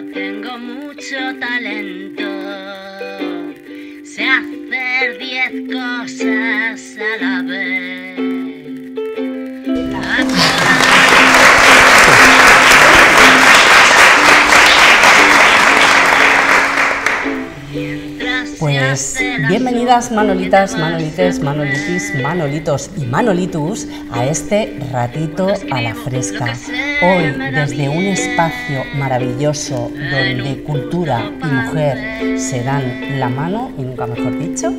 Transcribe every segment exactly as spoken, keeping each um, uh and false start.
tengo mucho talento. Sé hacer diez cosas a la vez. Pues bienvenidas Manolitas, Manolites, Manolitis, Manolitos y Manolitus a este ratito a la fresca. Hoy desde un espacio maravilloso donde cultura y mujer se dan la mano, y nunca mejor dicho,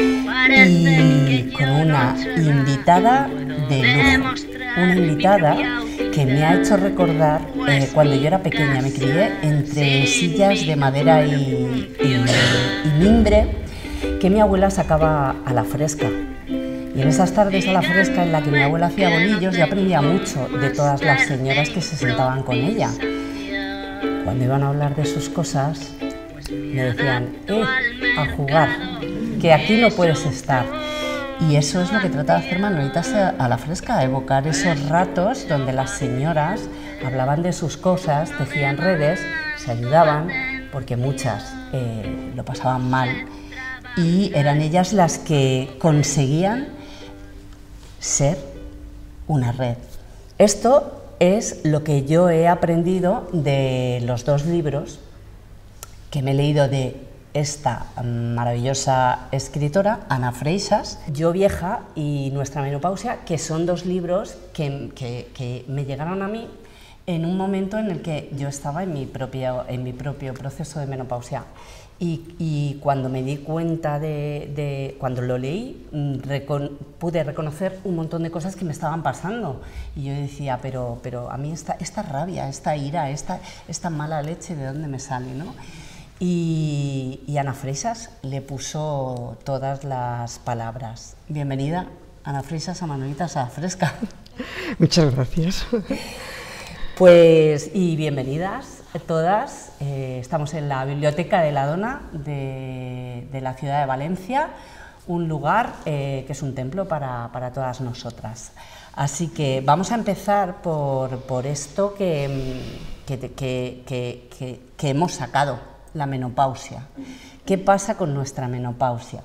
y con una invitada de lujo, una invitada que me ha hecho recordar eh, cuando yo era pequeña. Me crié entre sillas de madera y, y, y mimbre que mi abuela sacaba a la fresca. Y en esas tardes a la fresca en la que mi abuela hacía bolillos, yo aprendía mucho de todas las señoras que se sentaban con ella. Cuando iban a hablar de sus cosas, me decían, eh, a jugar, que aquí no puedes estar. Y eso es lo que trata de hacer Manolitas a la fresca, evocar esos ratos donde las señoras hablaban de sus cosas, tejían redes, se ayudaban, porque muchas eh, lo pasaban mal, y eran ellas las que conseguían ser una red. Esto es lo que yo he aprendido de los dos libros que me he leído de esta maravillosa escritora, Ana Freixas, Yo vieja y Nuestra menopausia, que son dos libros que, que, que me llegaron a mí en un momento en el que yo estaba en mi propio, en mi propio proceso de menopausia. Y, y cuando me di cuenta de, de cuando lo leí, recon, pude reconocer un montón de cosas que me estaban pasando. Y yo decía, pero, pero a mí esta, esta rabia, esta ira, esta, esta mala leche, ¿de dónde me sale, no? Y, y Ana Freixas le puso todas las palabras. Bienvenida, Ana Freixas, a Manolitas a la fresca. Muchas gracias. Pues, y bienvenidas todas. Eh, estamos en la Biblioteca de la Dona de, de la ciudad de Valencia, un lugar eh, que es un templo para, para todas nosotras. Así que vamos a empezar por, por esto que, que, que, que, que, que hemos sacado. La menopausia. ¿Qué pasa con nuestra menopausia?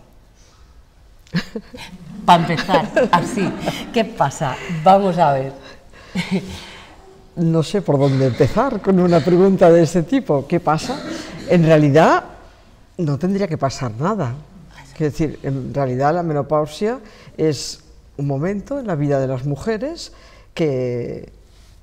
Para empezar, así, ¿qué pasa? Vamos a ver. No sé por dónde empezar con una pregunta de este tipo. ¿Qué pasa? En realidad no tendría que pasar nada. Es decir, en realidad la menopausia es un momento en la vida de las mujeres que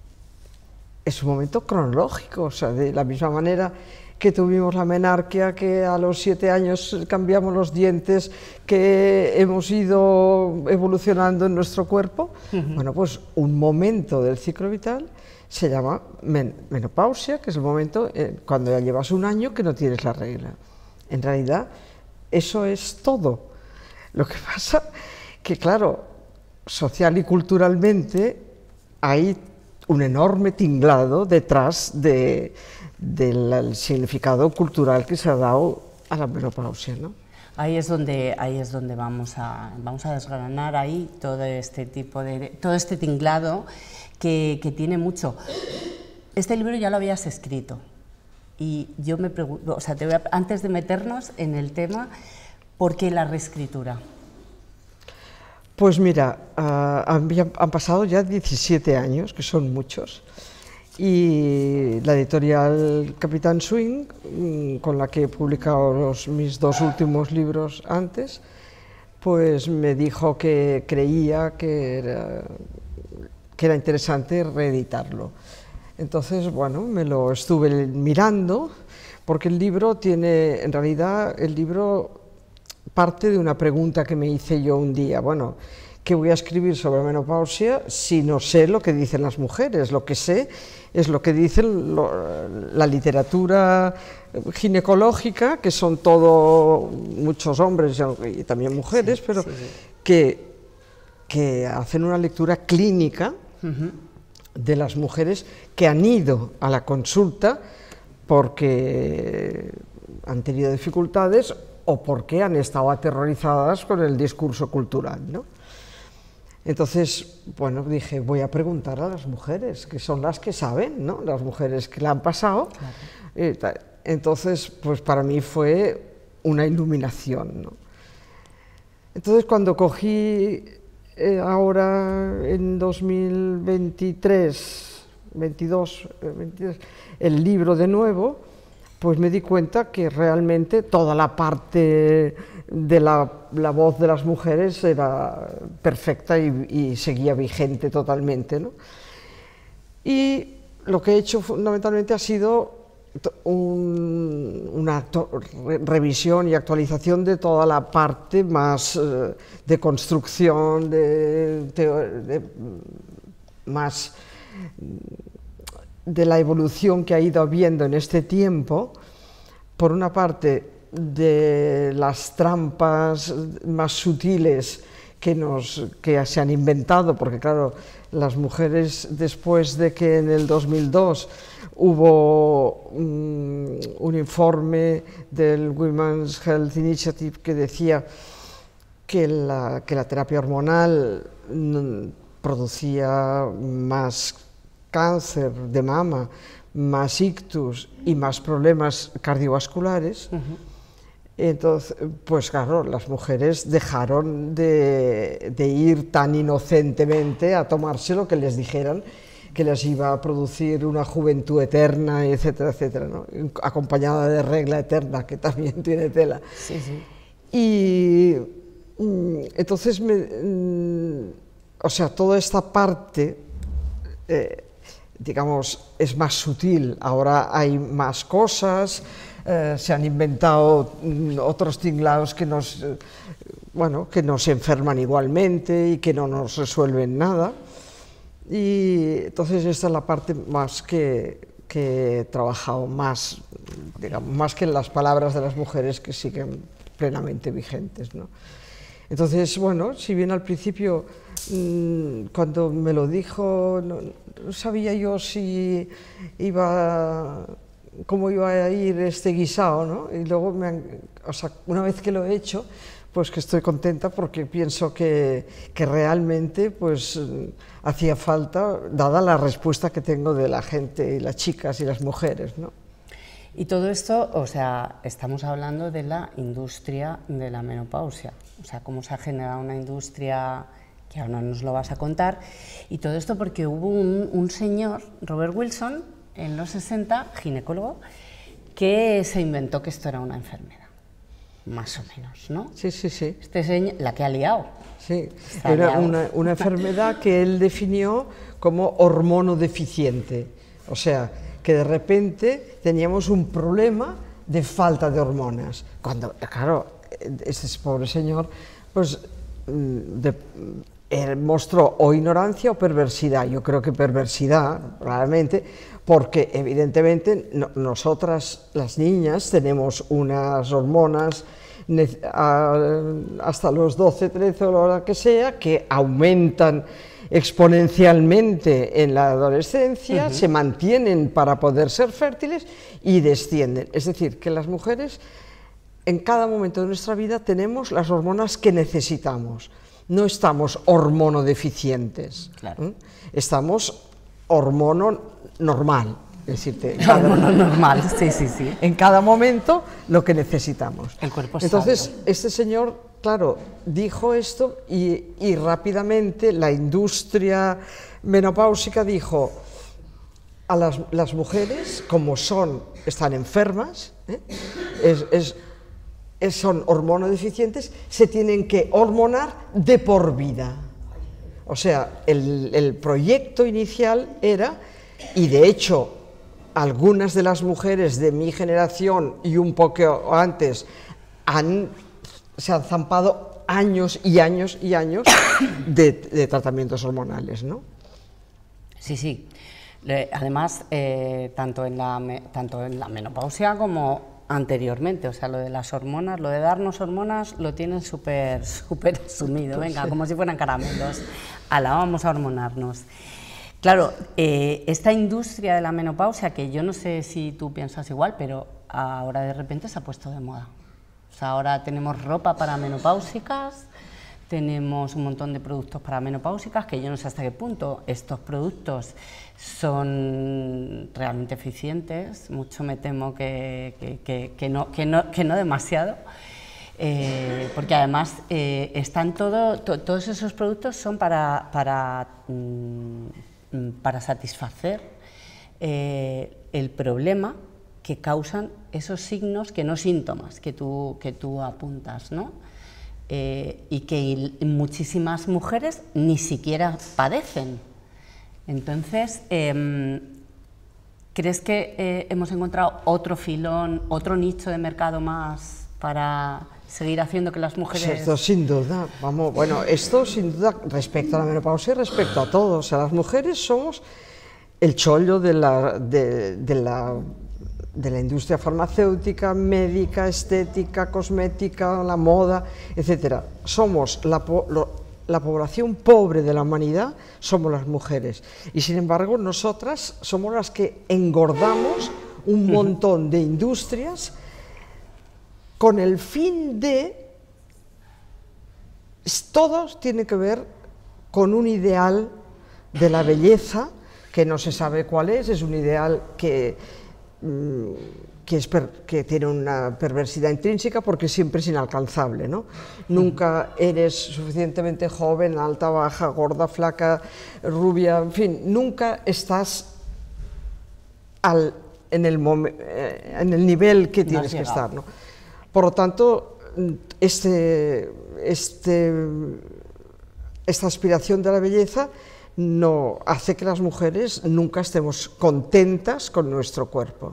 es un momento cronológico, o sea, de la misma manera que tuvimos la menarquia, que a los siete años cambiamos los dientes, que hemos ido evolucionando en nuestro cuerpo. Uh-huh. Bueno, pues un momento del ciclo vital se llama men menopausia, que es el momento eh, cuando ya llevas un año que no tienes la regla. En realidad, eso es todo. Lo que pasa que, claro, social y culturalmente hay un enorme tinglado detrás de del significado cultural que se ha dado a la menopausia, ¿no? Ahí es donde, ahí es donde vamos, a, vamos a desgranar ahí todo este tipo de, todo este tinglado que, que tiene mucho. Este libro ya lo habías escrito y yo me pregunto, o sea, te voy a, antes de meternos en el tema, ¿por qué la reescritura? Pues mira, uh, han, han pasado ya diecisiete años, que son muchos, y la editorial Capitán Swing, con la que he publicado los, mis dos últimos libros antes, pues me dijo que creía que era, que era interesante reeditarlo. Entonces, bueno, me lo estuve mirando, porque el libro tiene, en realidad, el libro parte de una pregunta que me hice yo un día. Bueno, ¿qué voy a escribir sobre menopausia si no sé lo que dicen las mujeres? Lo que sé es lo que dice lo, la literatura ginecológica, que son todo muchos hombres y también mujeres, sí, pero sí, sí. Que, que hacen una lectura clínica uh-huh. de las mujeres que han ido a la consulta porque han tenido dificultades o porque han estado aterrorizadas con el discurso cultural, ¿no? Entonces, bueno, dije, voy a preguntar a las mujeres, que son las que saben, ¿no? Las mujeres que la han pasado, claro. Eh, entonces, pues para mí fue una iluminación, ¿no? Entonces, cuando cogí eh, ahora en dos mil veintitrés, veintidós, veintitrés, el libro de nuevo, pues me di cuenta que realmente toda la parte de la, la voz de las mujeres era perfecta y, y seguía vigente totalmente, ¿no? Y lo que he hecho fundamentalmente ha sido un, una re, revisión y actualización de toda la parte más eh, de construcción, de, de, de, más de la evolución que ha ido habiendo en este tiempo, por una parte de las trampas más sutiles que, nos, que se han inventado, porque claro, las mujeres, después de que en el dos mil dos hubo um, un informe del Women's Health Initiative que decía que la, que la terapia hormonal producía más cáncer de mama, más ictus y más problemas cardiovasculares, uh-huh. Entonces, pues claro, las mujeres dejaron de, de ir tan inocentemente a tomarse lo que les dijeran que les iba a producir una juventud eterna, etcétera, etcétera, ¿no? Acompañada de regla eterna, que también tiene tela. Sí, sí. Y entonces, me, o sea, toda esta parte, eh, digamos, es más sutil. Ahora hay más cosas. Eh, se han inventado mm, otros tinglados que nos, eh, bueno, que nos enferman igualmente y que no nos resuelven nada. Y entonces esta es la parte más que, que he trabajado más, digamos, más que en las palabras de las mujeres que siguen plenamente vigentes, ¿no? Entonces, bueno, si bien al principio, mmm, cuando me lo dijo, no, no sabía yo si iba... cómo iba a ir este guisado, ¿no? Y luego, me han, o sea, una vez que lo he hecho, pues que estoy contenta porque pienso que, que realmente, pues, hacía falta, dada la respuesta que tengo de la gente, y las chicas y las mujeres, ¿no? Y todo esto, o sea, estamos hablando de la industria de la menopausia, o sea, cómo se ha generado una industria que ahora nos lo vas a contar, y todo esto porque hubo un, un señor, Robert Wilson, en los sesenta, ginecólogo, que se inventó que esto era una enfermedad, más o menos, ¿no? Sí, sí, sí. Este señor, la que ha liado. Sí, era una, una enfermedad que él definió como hormonodeficiente, o sea, que de repente teníamos un problema de falta de hormonas, cuando, claro, este pobre señor, pues, de, él mostró o ignorancia o perversidad. Yo creo que perversidad, realmente, porque evidentemente no, nosotras, las niñas, tenemos unas hormonas a, hasta los doce, trece o la hora que sea, que aumentan exponencialmente en la adolescencia, uh-huh. se mantienen para poder ser fértiles y descienden. Es decir, que las mujeres en cada momento de nuestra vida tenemos las hormonas que necesitamos. No estamos hormonodeficientes, claro. ¿eh? Estamos hormono normal, es decir, hormono normal, sí, sí, sí. En cada momento lo que necesitamos. El cuerpo Entonces, sabio. Este señor, claro, dijo esto y, y rápidamente la industria menopáusica dijo a las, las mujeres, como son, están enfermas, ¿eh? es, es son hormonodeficientes, se tienen que hormonar de por vida. O sea, el, el proyecto inicial era, y de hecho algunas de las mujeres de mi generación y un poco antes han, se han zampado años y años y años de, de tratamientos hormonales, ¿no? Sí, sí. Además, eh, tanto, en la, tanto en la menopausia como anteriormente, o sea, lo de las hormonas, lo de darnos hormonas, lo tienen súper súper asumido, venga, sí. Como si fueran caramelos, ala, vamos a hormonarnos. Claro, eh, esta industria de la menopausia, que yo no sé si tú piensas igual, pero ahora de repente se ha puesto de moda. O sea, ahora tenemos ropa para menopáusicas, tenemos un montón de productos para menopáusicas, que yo no sé hasta qué punto estos productos son realmente eficientes, mucho me temo que, que, que, que, no, que, no, que no demasiado, eh, porque además eh, están todo, to, todos esos productos son para, para, mm, para satisfacer eh, el problema que causan esos signos, que no síntomas, que tú, que tú apuntas, ¿no? Eh, y que muchísimas mujeres ni siquiera padecen. Entonces, eh, ¿crees que eh, hemos encontrado otro filón, otro nicho de mercado más para seguir haciendo que las mujeres...? Esto sin duda, vamos, bueno, esto sin duda respecto a la menopausia y respecto a todo. O sea, las mujeres somos el chollo de la... De, de la de la industria farmacéutica, médica, estética, cosmética, la moda, etcétera. Somos la, lo, la población pobre de la humanidad, somos las mujeres. Y sin embargo, nosotras somos las que engordamos un montón de industrias con el fin de... Todo tiene que ver con un ideal de la belleza, que no se sabe cuál es, es un ideal que... Que, es per, que tiene una perversidad intrínseca porque siempre es inalcanzable, ¿no? Nunca eres suficientemente joven, alta, baja, gorda, flaca, rubia, en fin, nunca estás al, en, el en el nivel que tienes que estar, ¿no? Por lo tanto, este, este, esta aspiración de la belleza no hace que las mujeres nunca estemos contentas con nuestro cuerpo.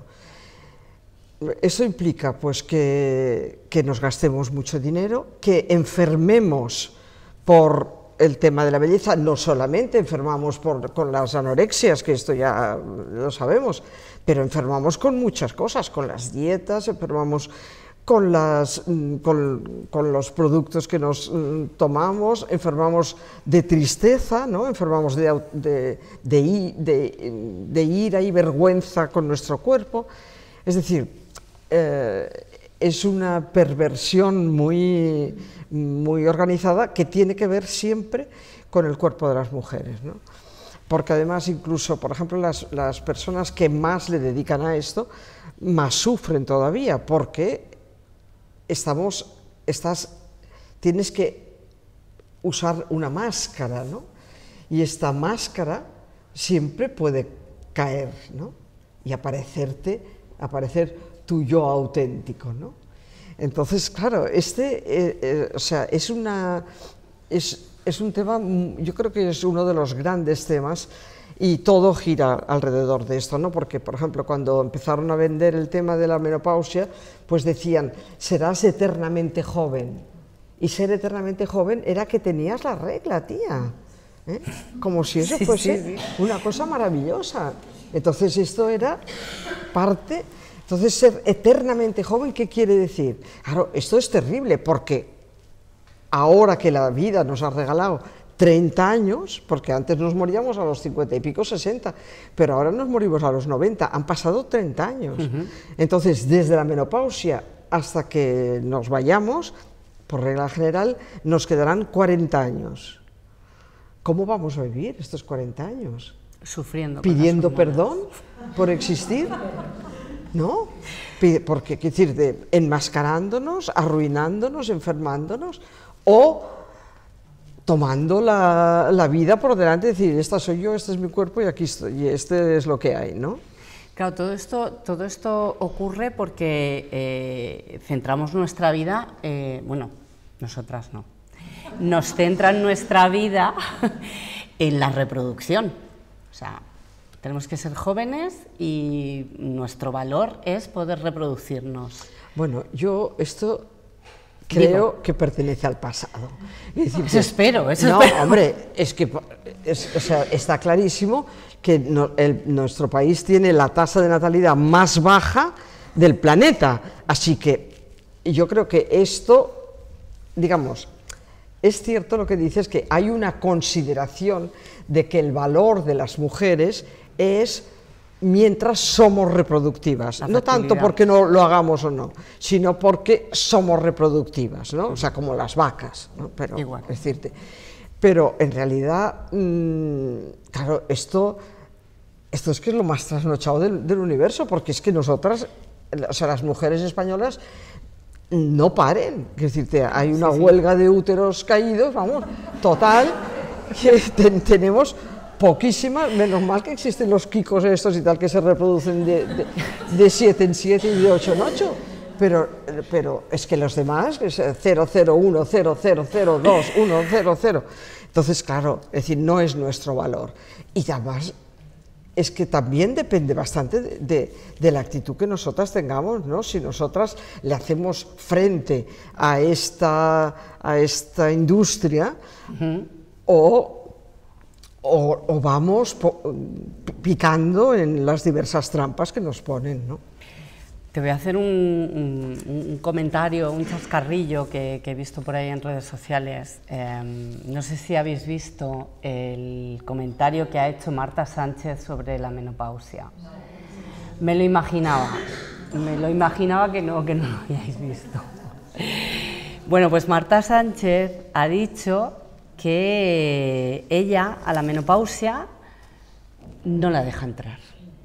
Eso implica pues que, que nos gastemos mucho dinero, que enfermemos por el tema de la belleza, no solamente enfermamos por, con las anorexias, que esto ya lo sabemos, pero enfermamos con muchas cosas, con las dietas, enfermamos con, las, con, con los productos que nos tomamos, enfermamos de tristeza, ¿no? Enfermamos de, de, de, de, de ira y vergüenza con nuestro cuerpo. Es decir, eh, es una perversión muy, muy organizada que tiene que ver siempre con el cuerpo de las mujeres, ¿no? Porque además incluso, por ejemplo, las, las personas que más le dedican a esto, más sufren todavía, porque Estamos, estás, tienes que usar una máscara, ¿no? Y esta máscara siempre puede caer, ¿no? Y aparecerte, aparecer tu yo auténtico, ¿no? Entonces, claro, este, eh, eh, o sea, es una, es, es un tema, yo creo que es uno de los grandes temas. Y todo gira alrededor de esto, ¿no? Porque, por ejemplo, cuando empezaron a vender el tema de la menopausia, pues decían, serás eternamente joven. Y ser eternamente joven era que tenías la regla, tía. ¿Eh? Como si eso sí, fuese sí, sí. una cosa maravillosa. Entonces, esto era parte... Entonces, ser eternamente joven, ¿qué quiere decir? Claro, esto es terrible, porque ahora que la vida nos ha regalado treinta años, porque antes nos moríamos a los cincuenta y pico, sesenta, pero ahora nos morimos a los noventa, han pasado treinta años. Uh-huh. Entonces, desde la menopausia hasta que nos vayamos, por regla general, nos quedarán cuarenta años. ¿Cómo vamos a vivir estos cuarenta años? Sufriendo. ¿Pidiendo perdón por existir? ¿No? Porque, quiero decir, de, enmascarándonos, arruinándonos, enfermándonos, o tomando la, la vida por delante, decir, esta soy yo, este es mi cuerpo y aquí estoy, y este es lo que hay, ¿no? Claro, todo esto, todo esto ocurre porque eh, centramos nuestra vida, eh, bueno, nosotras no, nos centran nuestra vida en la reproducción. O sea, tenemos que ser jóvenes y nuestro valor es poder reproducirnos. Bueno, yo esto... creo Digo, que pertenece al pasado. Es decir, eso espero, eso no, espero. hombre, es que es, o sea, está clarísimo que no, el, nuestro país tiene la tasa de natalidad más baja del planeta, así que yo creo que esto, digamos, es cierto lo que dices, que hay una consideración de que el valor de las mujeres es mientras somos reproductivas, no tanto porque no lo hagamos o no, sino porque somos reproductivas, ¿no? O sea, como las vacas, ¿no? Pero, igual. Es decirte, pero en realidad, mmm, claro, esto, esto es que es lo más trasnochado del, del universo, porque es que nosotras, o sea, las mujeres españolas no paren, es decirte, hay una sí, sí. huelga de úteros caídos, vamos, total, que ten, tenemos poquísimas, menos mal que existen los kikos estos y tal que se reproducen de, de, de siete en siete y de ocho en ocho, pero, pero es que los demás, que es cero cero uno, cero cero cero dos, uno cero cero, entonces claro, es decir, no es nuestro valor, y además es que también depende bastante de, de, de la actitud que nosotras tengamos, ¿no? Si nosotras le hacemos frente a esta, a esta industria, uh-huh. o O, o vamos po, picando en las diversas trampas que nos ponen, ¿no? Te voy a hacer un, un, un comentario, un chascarrillo que, que he visto por ahí en redes sociales. Eh, no sé si habéis visto el comentario que ha hecho Marta Sánchez sobre la menopausia. Me lo imaginaba, me lo imaginaba que no, que no lo habíais visto. Bueno, pues Marta Sánchez ha dicho que ella a la menopausia no la deja entrar,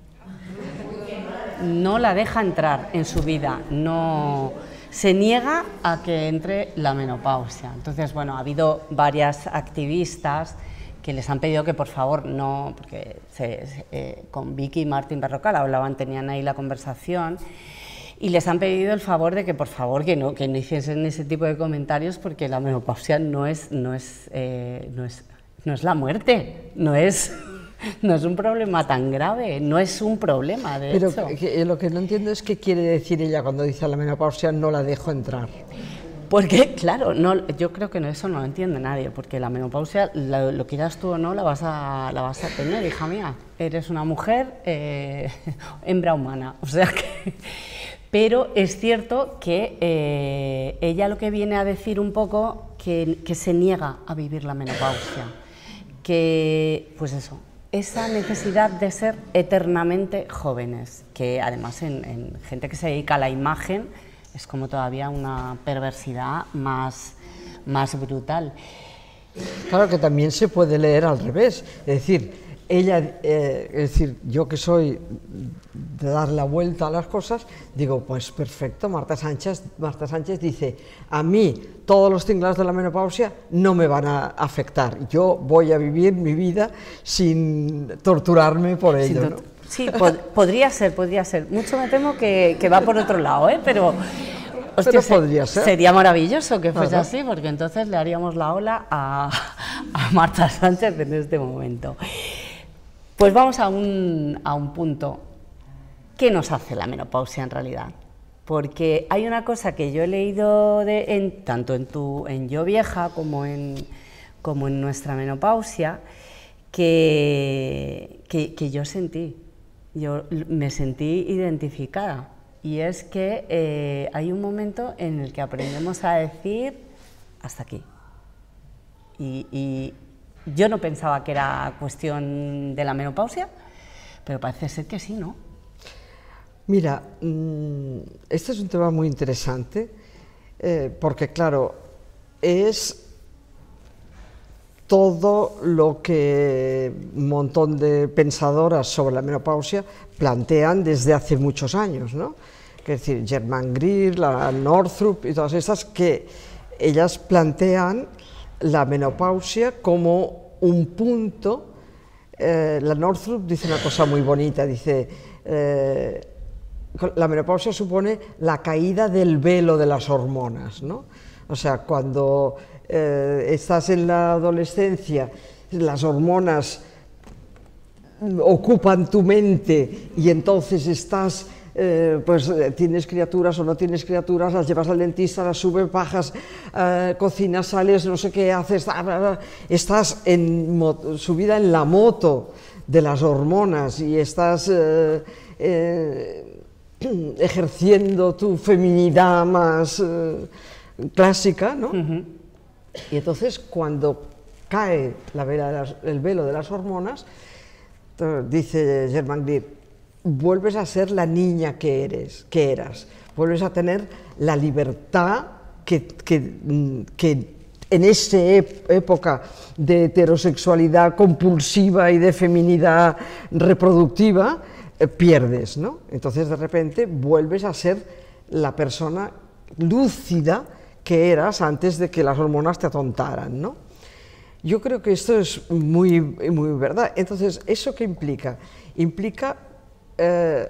no la deja entrar en su vida, no se niega a que entre la menopausia. Entonces, bueno, ha habido varias activistas que les han pedido que por favor no, porque se, se, eh, con Vicky y Martín Berrocal hablaban, tenían ahí la conversación, y les han pedido el favor de que por favor que no, que no hiciesen ese tipo de comentarios, porque la menopausia no es, no es, eh, no es, no es la muerte, no es, no es un problema tan grave, no es un problema, de Pero hecho. Que, lo que no entiendo es qué quiere decir ella cuando dice a la menopausia no la dejo entrar. Porque, claro, no, yo creo que no, eso no lo entiende nadie, porque la menopausia, lo, lo quieras tú o no, la vas a, la vas a tener, hija mía. Eres una mujer, eh, hembra humana, o sea que... Pero es cierto que eh, ella lo que viene a decir un poco que, que se niega a vivir la menopausia, que, pues eso, esa necesidad de ser eternamente jóvenes, que además en, en gente que se dedica a la imagen es como todavía una perversidad más, más brutal. Claro que también se puede leer al revés, es decir, ella, eh, es decir, yo que soy de dar la vuelta a las cosas, digo, pues perfecto, Marta Sánchez, Marta Sánchez dice, a mí todos los tinglados de la menopausia no me van a afectar, yo voy a vivir mi vida sin torturarme por ello, ¿no? Sí, pod podría ser, podría ser, mucho me temo que, que va por otro lado, ¿eh? Pero... Hostia, Pero podría ser. Sería maravilloso que fuese Ajá. así, porque entonces le haríamos la ola a, a Marta Sánchez en este momento. Pues vamos a un, a un punto. ¿Qué nos hace la menopausia en realidad? Porque hay una cosa que yo he leído de, en, tanto en, tu, en Yo Vieja como en, como en Nuestra Menopausia, que, que, que yo sentí, yo me sentí identificada. Y es que eh, hay un momento en el que aprendemos a decir hasta aquí. Y, y yo no pensaba que era cuestión de la menopausia, pero parece ser que sí, ¿no? Mira, mmm, este es un tema muy interesante, eh, porque claro, es todo lo que un montón de pensadoras sobre la menopausia plantean desde hace muchos años, ¿no? Es decir, Germaine Greer, la Northrup y todas estas, que ellas plantean la menopausia como un punto. Eh, la Northrup dice una cosa muy bonita, dice, eh, la menopausia supone la caída del velo de las hormonas, ¿no? O sea, cuando eh, estás en la adolescencia, las hormonas ocupan tu mente y entonces estás, eh, pues tienes criaturas o no tienes criaturas, las llevas al dentista, las subes, bajas, eh, cocinas, sales, no sé qué haces, estás en subida en la moto de las hormonas y estás eh, eh, ejerciendo tu feminidad más eh, clásica, ¿no? Uh-huh. Y entonces cuando cae la vela de las, el velo de las hormonas, dice Germaine Greer, vuelves a ser la niña que eres, que eras, vuelves a tener la libertad que, que, que en esa época de heterosexualidad compulsiva y de feminidad reproductiva eh, pierdes, ¿no? Entonces de repente vuelves a ser la persona lúcida que eras antes de que las hormonas te atontaran, ¿no? Yo creo que esto es muy, muy verdad. Entonces, ¿eso qué implica? Implica eh,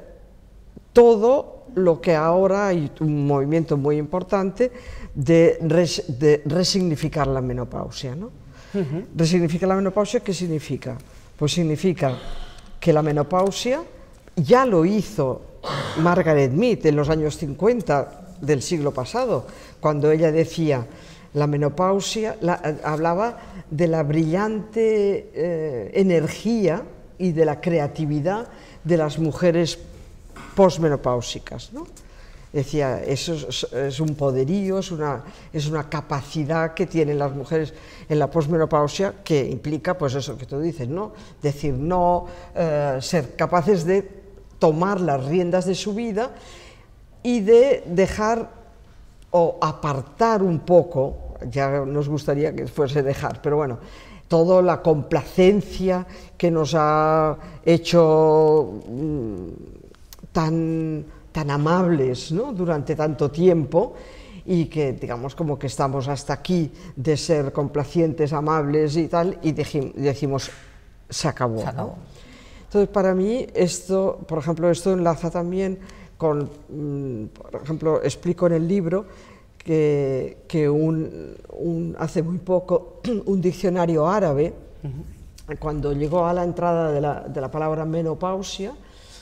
todo lo que ahora hay un movimiento muy importante de, res, de resignificar la menopausia, ¿no? Uh-huh. Resignificar la menopausia, ¿qué significa? Pues significa que la menopausia ya lo hizo Margaret Mead en los años cincuenta del siglo pasado, cuando ella decía, la menopausia, la, hablaba de la brillante eh, energía y de la creatividad de las mujeres posmenopáusicas, ¿no? Decía, eso es, es un poderío, es una, es una capacidad que tienen las mujeres en la posmenopausia que implica, pues eso que tú dices, ¿no? Decir no, eh, ser capaces de tomar las riendas de su vida y de dejar o apartar un poco, ya nos gustaría que fuese dejar, pero bueno, toda la complacencia que nos ha hecho mmm, tan, tan amables, ¿no? Durante tanto tiempo, y que digamos como que estamos hasta aquí de ser complacientes, amables y tal, y decimos, se acabó, se acabó. ¿no? Entonces para mí esto, por ejemplo, esto enlaza también con, por ejemplo, explico en el libro que, que un, un, hace muy poco un diccionario árabe, uh-huh. cuando llegó a la entrada de la, de la palabra menopausia,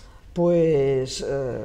pues eh,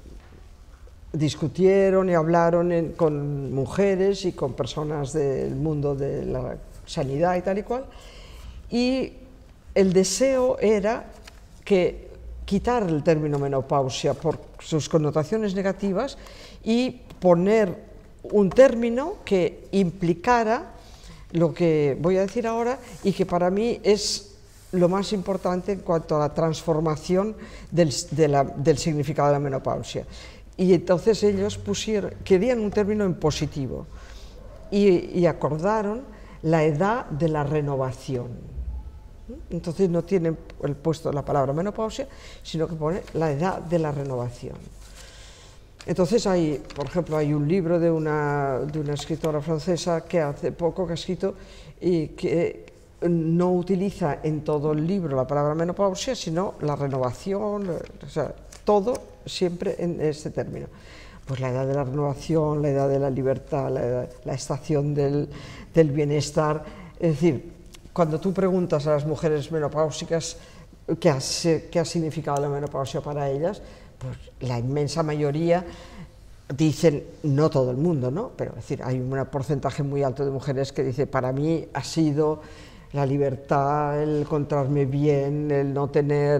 discutieron y hablaron en, con mujeres y con personas del mundo de la sanidad y tal y cual, y el deseo era que quitar el término menopausia por sus connotaciones negativas y poner un término que implicara lo que voy a decir ahora y que para mí es lo más importante en cuanto a la transformación del, de la, del significado de la menopausia. Y entonces ellos pusieron, querían un término en positivo y, y acordaron la edad de la renovación. Entonces no tienen el puesto la palabra menopausia, sino que pone la edad de la renovación. Entonces hay, por ejemplo, hay un libro de una, de una escritora francesa que hace poco que ha escrito y que no utiliza en todo el libro la palabra menopausia, sino la renovación, o sea, todo siempre en este término. Pues la edad de la renovación, la edad de la libertad, la, edad, la estación del, del bienestar, es decir, cuando tú preguntas a las mujeres menopáusicas qué ha, qué ha significado la menopausia para ellas, pues la inmensa mayoría dicen, no todo el mundo, ¿no? Pero es decir, hay un porcentaje muy alto de mujeres que dice, para mí ha sido la libertad, el encontrarme bien, el no tener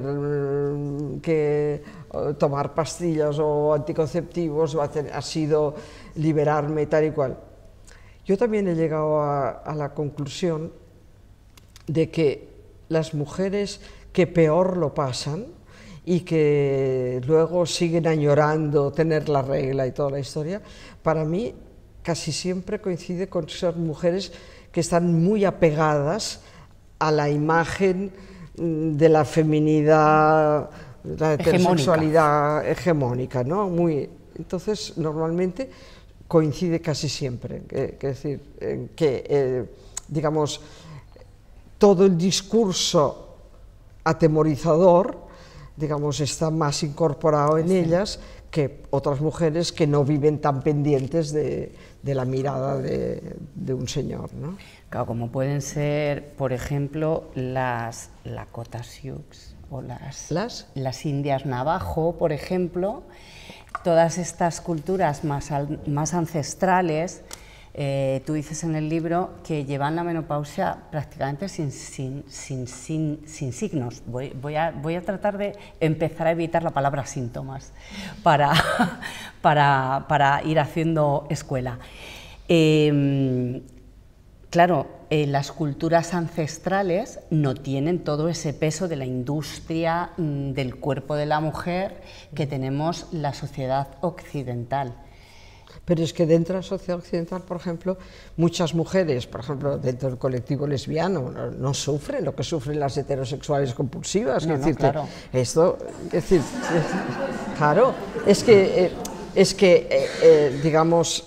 que tomar pastillas o anticonceptivos, ha sido liberarme tal y cual. Yo también he llegado a, a la conclusión de que las mujeres que peor lo pasan y que luego siguen añorando tener la regla y toda la historia, para mí casi siempre coincide con ser mujeres que están muy apegadas a la imagen de la feminidad, la heterosexualidad hegemónica, ¿no? Muy, entonces, normalmente coincide casi siempre, que, que decir, que, eh, digamos, todo el discurso atemorizador, digamos, está más incorporado en sí. ellas que otras mujeres que no viven tan pendientes de, de la mirada de, de un señor, ¿no? Claro, como pueden ser, por ejemplo, las Lakota Sioux o las, las, las indias Navajo, por ejemplo, todas estas culturas más, al, más ancestrales. Eh, tú dices en el libro que llevan la menopausia prácticamente sin, sin, sin, sin, sin signos. Voy, voy, a, voy a tratar de empezar a evitar la palabra síntomas para, para, para ir haciendo escuela. Eh, claro, eh, las culturas ancestrales no tienen todo ese peso de la industria mm, del cuerpo de la mujer que tenemos la sociedad occidental. Pero es que dentro de la sociedad occidental, por ejemplo, muchas mujeres, por ejemplo, dentro del colectivo lesbiano, no, no sufren lo que sufren las heterosexuales compulsivas. No, es no, decir, claro. Esto, es decir, es, claro, es que, eh, es que eh, eh, digamos,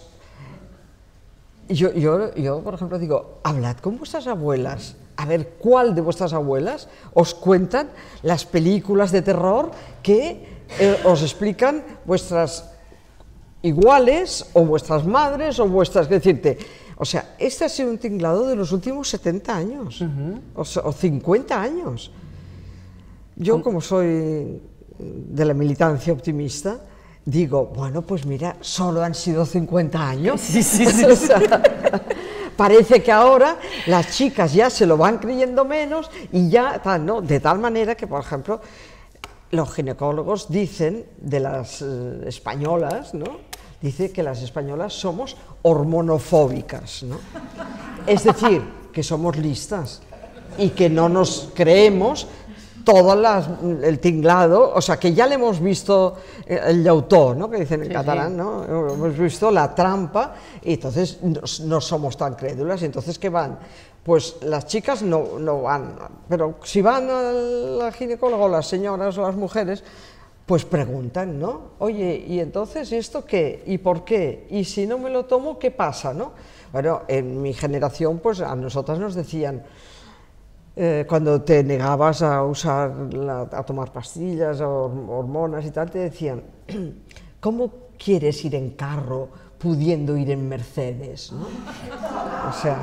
yo, yo, yo, por ejemplo, digo, hablad con vuestras abuelas, a ver cuál de vuestras abuelas os cuentan las películas de terror que eh, os explican vuestras iguales, o vuestras madres, o vuestras, es decirte, o sea, este ha sido un tinglado de los últimos setenta años, uh-huh. o, o cincuenta años. Yo, como soy de la militancia optimista, digo, bueno, pues mira, solo han sido cincuenta años. Sí, sí, sí. O sea, parece que ahora las chicas ya se lo van creyendo menos y ya, tal, ¿no? De tal manera que, por ejemplo, los ginecólogos dicen de las eh, españolas, ¿no? Dice que las españolas somos hormonofóbicas, ¿no? Es decir, que somos listas y que no nos creemos todo las, el tinglado, o sea, que ya le hemos visto el llautó, ¿no? Que dicen en sí, catalán, sí. ¿no? Hemos visto la trampa y entonces no, no somos tan crédulas, y entonces ¿qué van? Pues las chicas no, no van, pero si van al ginecólogo, las señoras o las mujeres, pues preguntan, ¿no? Oye, ¿y entonces esto qué? ¿Y por qué? ¿Y si no me lo tomo, qué pasa, no? Bueno, en mi generación, pues a nosotras nos decían, eh, cuando te negabas a usar, la, a tomar pastillas o hormonas y tal, te decían, ¿cómo quieres ir en carro pudiendo ir en Mercedes, ¿no? O sea...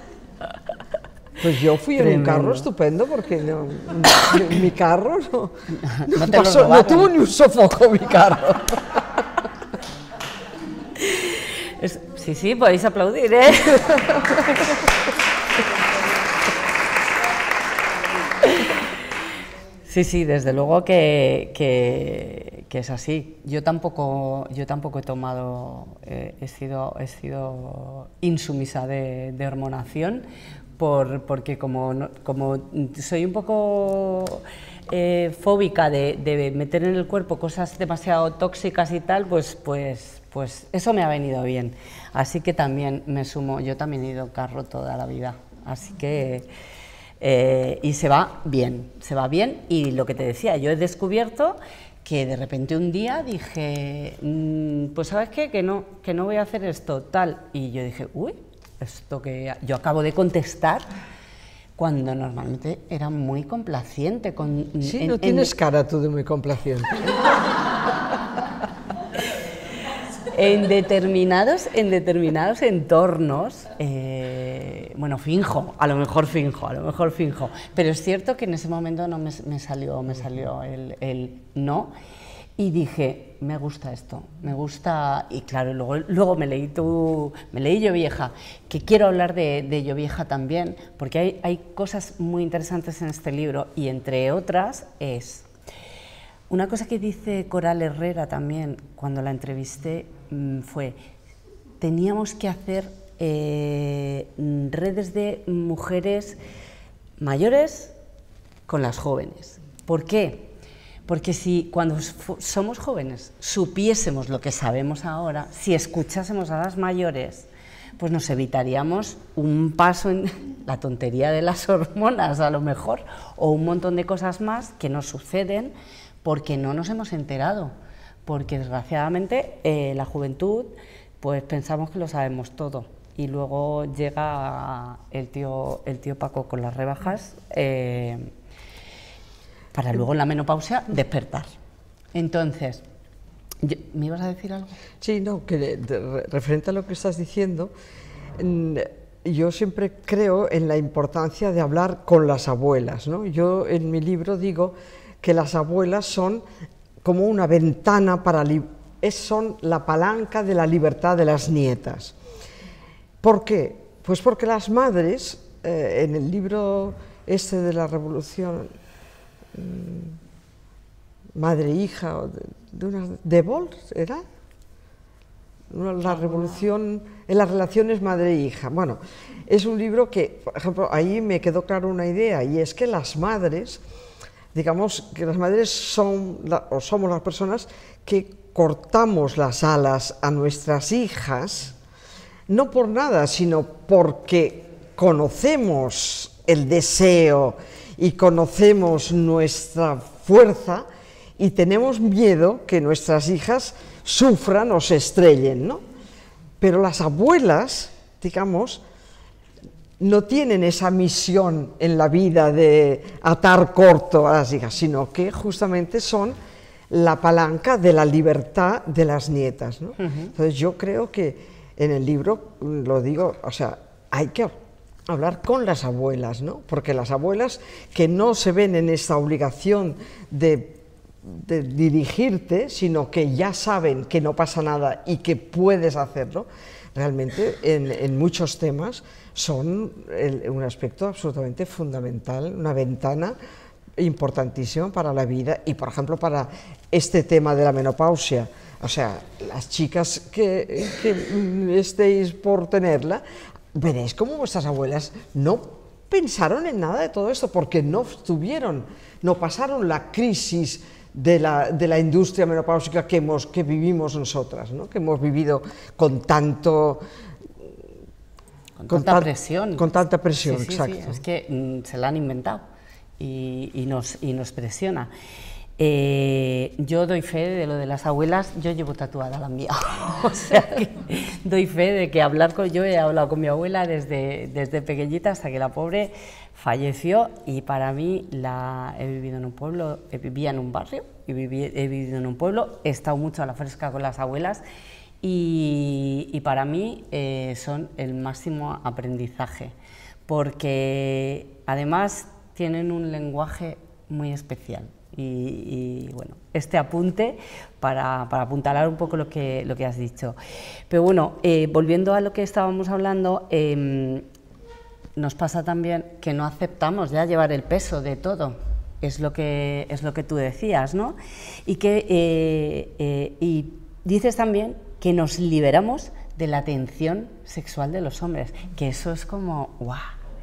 Pues yo fui Tremendo. en un carro estupendo porque no, mi, mi carro no, no, no, pasó, no tuvo ni un sofoco mi carro. Es, sí, sí, podéis aplaudir, ¿eh? Sí, sí, desde luego que, que, que es así. Yo tampoco, yo tampoco he tomado, eh, he sido, he sido insumisa de, de hormonación. Por, porque como, no, como soy un poco eh, fóbica de, de meter en el cuerpo cosas demasiado tóxicas y tal, pues, pues, pues eso me ha venido bien. Así que también me sumo, yo también he ido carro toda la vida, así que... Eh, y se va bien, se va bien, y lo que te decía, yo he descubierto que de repente un día dije, mmm, pues ¿sabes qué? Que no, que no voy a hacer esto, tal, y yo dije, uy, esto que yo acabo de contestar, cuando normalmente era muy complaciente. Con, sí, en, no tienes en, cara tú de muy complaciente. En determinados, en determinados entornos, eh, bueno, finjo, a lo mejor finjo, a lo mejor finjo, pero es cierto que en ese momento no me, me salió, me salió el, el no. Y dije, me gusta esto, me gusta, y claro, luego, luego me leí tu, me leí Yo Vieja, que quiero hablar de, de Yo Vieja también, porque hay, hay cosas muy interesantes en este libro, y entre otras es, una cosa que dice Coral Herrera también, cuando la entrevisté, fue, teníamos que hacer eh, redes de mujeres mayores con las jóvenes. ¿Por qué? Porque si cuando somos jóvenes supiésemos lo que sabemos ahora, si escuchásemos a las mayores, pues nos evitaríamos un paso en la tontería de las hormonas, a lo mejor, o un montón de cosas más que nos suceden porque no nos hemos enterado, porque desgraciadamente eh, la juventud, pues pensamos que lo sabemos todo, y luego llega el tío, el tío Paco con las rebajas, eh, para luego en la menopausia despertar. Entonces, yo, ¿me ibas a decir algo? Sí, no, que de, de, referente a lo que estás diciendo, yo siempre creo en la importancia de hablar con las abuelas, ¿no? Yo en mi libro digo que las abuelas son como una ventana para... Es, son la palanca de la libertad de las nietas. ¿Por qué? Pues porque las madres, eh, en el libro este de la Revolución, madre hija de, de una de Bols, ¿era? ¿no? La revolución en las relaciones madre-hija. Bueno, es un libro que, por ejemplo, ahí me quedó claro una idea, y es que las madres, digamos que las madres son, o somos las personas que cortamos las alas a nuestras hijas, no por nada, sino porque conocemos el deseo y conocemos nuestra fuerza y tenemos miedo que nuestras hijas sufran o se estrellen, ¿no? Pero las abuelas, digamos, no tienen esa misión en la vida de atar corto a las hijas, sino que justamente son la palanca de la libertad de las nietas, ¿no? Uh-huh. Entonces yo creo que en el libro, lo digo, o sea, hay que hablar con las abuelas, ¿no? Porque las abuelas que no se ven en esta obligación de, de dirigirte, sino que ya saben que no pasa nada y que puedes hacerlo, realmente en, en muchos temas son el, un aspecto absolutamente fundamental, una ventana importantísima para la vida y, por ejemplo, para este tema de la menopausia. O sea, las chicas que, que estéis por tenerla, veréis cómo vuestras abuelas no pensaron en nada de todo esto, porque no estuvieron, no pasaron la crisis de la, de la industria menopáusica que, hemos, que vivimos nosotras, ¿no? Que hemos vivido con tanto... Con, con tanta presión. Con tanta presión, sí, sí, exacto. Sí, es que mm, se la han inventado y, y, nos, y nos presiona. Eh, yo doy fe de lo de las abuelas, yo llevo tatuada la mía, o sea que doy fe de que hablar con, yo he hablado con mi abuela desde, desde pequeñita hasta que la pobre falleció, y para mí la, he vivido en un pueblo, vivía en un barrio y viví, he vivido en un pueblo, he estado mucho a la fresca con las abuelas y, y para mí eh, son el máximo aprendizaje, porque además tienen un lenguaje muy especial. Y, y bueno, este apunte para, para apuntalar un poco lo que, lo que has dicho. Pero bueno, eh, volviendo a lo que estábamos hablando, eh, nos pasa también que no aceptamos ya llevar el peso de todo, es lo que, es lo que tú decías, ¿no? Y, que, eh, eh, y dices también que nos liberamos de la atención sexual de los hombres, que eso es como, ¡guau!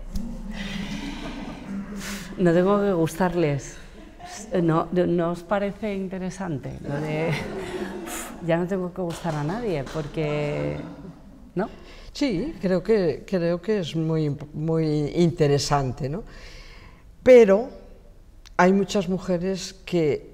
No tengo que gustarles. ¿No, ¿No os parece interesante lo de uf, ya no tengo que gustar a nadie? Porque, ¿no? Sí, creo que, creo que es muy, muy interesante, ¿no? Pero hay muchas mujeres que,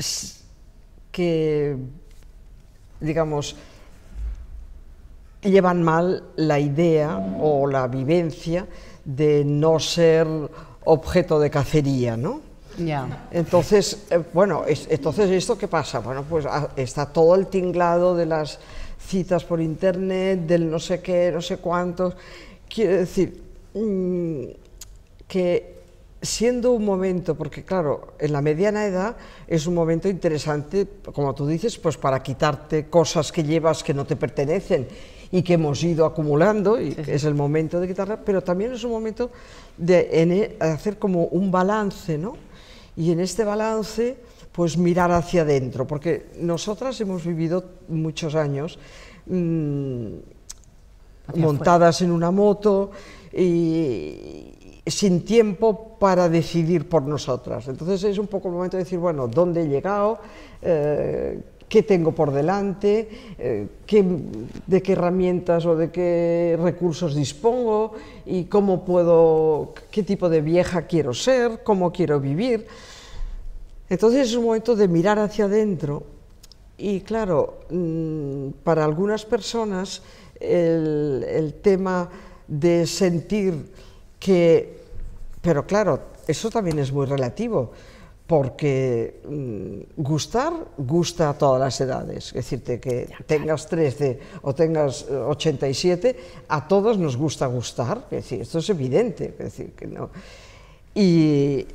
que, digamos, llevan mal la idea o la vivencia de no ser objeto de cacería, ¿no? Yeah. Entonces, eh, bueno, es, entonces ¿esto qué pasa? Bueno, pues a, está todo el tinglado de las citas por internet, del no sé qué, no sé cuántos. Quiere decir mmm, que siendo un momento, porque claro, en la mediana edad es un momento interesante, como tú dices, pues para quitarte cosas que llevas que no te pertenecen y que hemos ido acumulando, y sí, sí. Es el momento de quitarla, pero también es un momento de en, hacer como un balance, ¿no? Y en este balance, pues mirar hacia adentro, porque nosotras hemos vivido muchos años mmm, montadas en una moto y, y sin tiempo para decidir por nosotras. Entonces es un poco el momento de decir, bueno, ¿dónde he llegado? Eh, ¿Qué tengo por delante? Eh, qué, ¿De qué herramientas o de qué recursos dispongo? ¿Y cómo puedo, qué tipo de vieja quiero ser? ¿Cómo quiero vivir? Entonces es un momento de mirar hacia adentro y claro, mmm, para algunas personas el, el tema de sentir que, pero claro, eso también es muy relativo, porque mmm, gustar gusta a todas las edades, es decirte que tengas trece o tengas ochenta y siete, a todos nos gusta gustar, es decir, esto es evidente, es decir, que no. Y,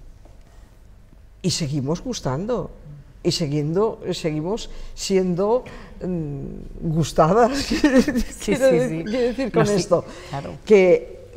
y seguimos gustando, y siguiendo, seguimos siendo mmm, gustadas, sí, quiero, sí, sí. quiero decir con no, esto, sí, claro. que,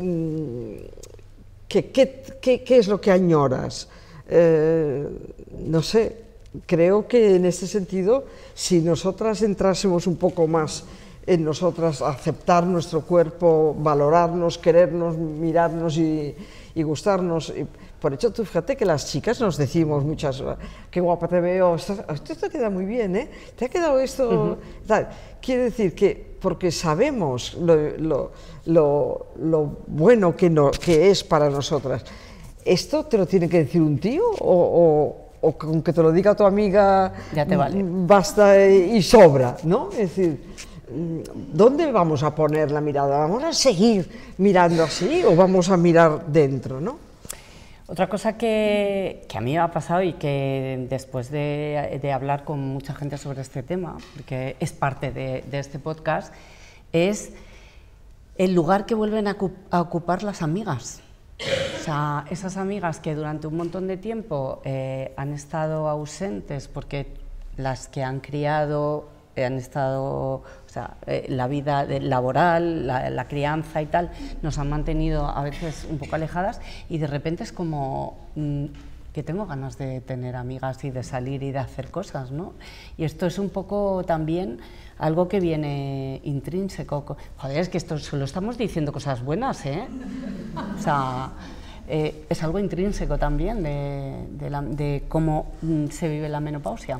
mmm, que, que, que, ¿qué es lo que añoras? Eh, no sé, creo que en este sentido, si nosotras entrásemos un poco más en nosotras, aceptar nuestro cuerpo, valorarnos, querernos, mirarnos y, y gustarnos. Y por hecho, tú fíjate que las chicas nos decimos muchas, qué guapa te veo, esto, esto te queda muy bien, ¿eh? Te ha quedado esto, uh-huh. tal. Quiere decir que porque sabemos lo, lo, lo, lo bueno que, no, que es para nosotras, ¿esto te lo tiene que decir un tío o, o, o con que te lo diga tu amiga ya te vale. Basta y, y sobra, ¿no? Es decir, ¿dónde vamos a poner la mirada? ¿Vamos a seguir mirando así o vamos a mirar dentro, no? Otra cosa que, que a mí me ha pasado y que después de, de hablar con mucha gente sobre este tema, porque es parte de, de este podcast, es el lugar que vuelven a, a ocupar las amigas. O sea, esas amigas que durante un montón de tiempo eh, han estado ausentes porque las que han criado han estado, o sea, eh, la vida laboral, la, la crianza y tal, nos han mantenido a veces un poco alejadas y de repente es como mmm, que tengo ganas de tener amigas y de salir y de hacer cosas, ¿no? Y esto es un poco también algo que viene intrínseco. Joder, es que esto solo estamos diciendo cosas buenas, ¿eh? O sea, eh, es algo intrínseco también de, de, la, de cómo mm, se vive la menopausia.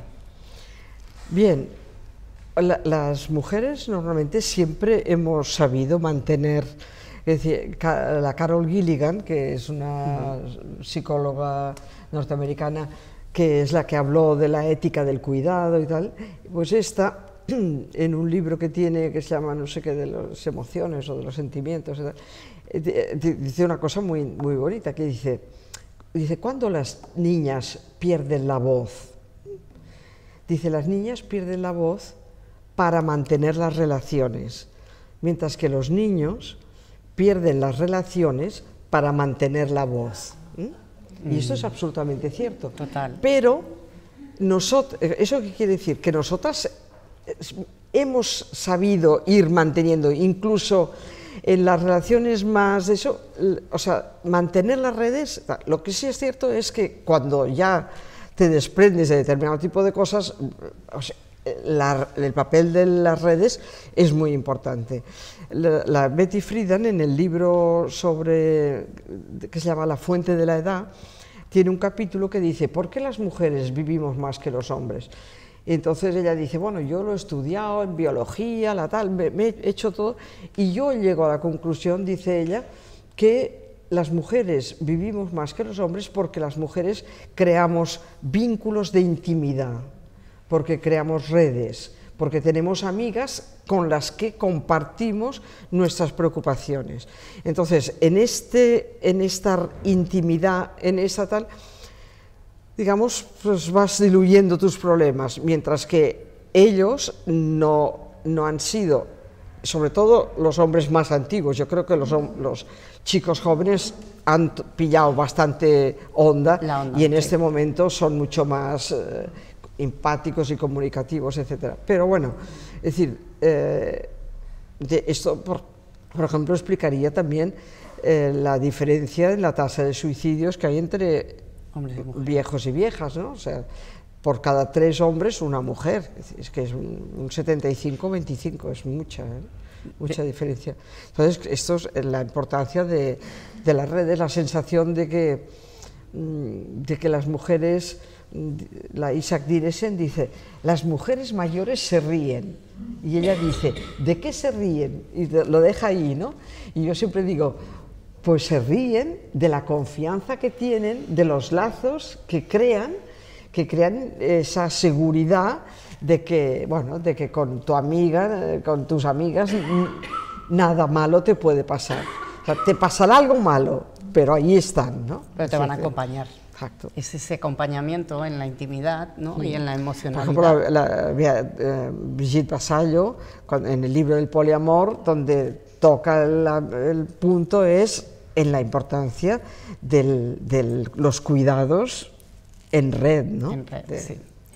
Bien. La, las mujeres normalmente siempre hemos sabido mantener, es decir, la Carol Gilligan, que es una uh-huh. psicóloga norteamericana, que es la que habló de la ética del cuidado y tal, pues esta, en un libro que tiene, que se llama no sé qué, de las emociones o de los sentimientos, y tal, dice una cosa muy, muy bonita, que dice, dice, ¿cuándo las niñas pierden la voz? Dice, las niñas pierden la voz para mantener las relaciones, mientras que los niños pierden las relaciones para mantener la voz. ¿Mm? Mm. Y esto es absolutamente cierto. Total. Pero, nosotros, ¿eso qué quiere decir? Que nosotras hemos sabido ir manteniendo, incluso en las relaciones más de eso, o sea, mantener las redes. Lo que sí es cierto es que cuando ya te desprendes de determinado tipo de cosas, o sea, La, el papel de las redes es muy importante. La, la Betty Friedan, en el libro sobre, que se llama La fuente de la edad, tiene un capítulo que dice, ¿por qué las mujeres vivimos más que los hombres? Y entonces ella dice, bueno, yo lo he estudiado en biología, la tal, me, me he hecho todo, y yo llego a la conclusión, dice ella, que las mujeres vivimos más que los hombres porque las mujeres creamos vínculos de intimidad, porque creamos redes, porque tenemos amigas con las que compartimos nuestras preocupaciones. Entonces, en, este, en esta intimidad, en esta tal, digamos, pues vas diluyendo tus problemas, mientras que ellos no, no han sido, sobre todo los hombres más antiguos, yo creo que los, los chicos jóvenes han pillado bastante onda, onda y en sí. este momento son mucho más eh, empáticos y comunicativos, etcétera. Pero bueno, es decir, eh, de esto, por, por ejemplo, explicaría también eh, la diferencia en la tasa de suicidios que hay entre hombres y viejos y viejas, ¿no? O sea, por cada tres hombres, una mujer. Es que es un, un setenta y cinco veinticinco, es mucha, ¿eh? mucha diferencia. Entonces, esto es la importancia de, de las redes, la sensación de que, de que las mujeres, la Isaac Diresen dice, las mujeres mayores se ríen, y ella dice, ¿de qué se ríen? Y lo deja ahí, ¿no? Y yo siempre digo, pues se ríen de la confianza que tienen, de los lazos que crean, que crean esa seguridad de que, bueno, de que con tu amiga, con tus amigas, nada malo te puede pasar. O sea, te pasará algo malo, pero ahí están, ¿no? Pero te sí, van a sí. acompañar. Exacto. Es ese acompañamiento en la intimidad, ¿no? Sí. Y en la emocionalidad. Por ejemplo, la, la, eh, Brigitte Vasallo, cuando, en el libro del poliamor, donde toca la, el punto es en la importancia de del, los cuidados en red, ¿no? En red, de, sí.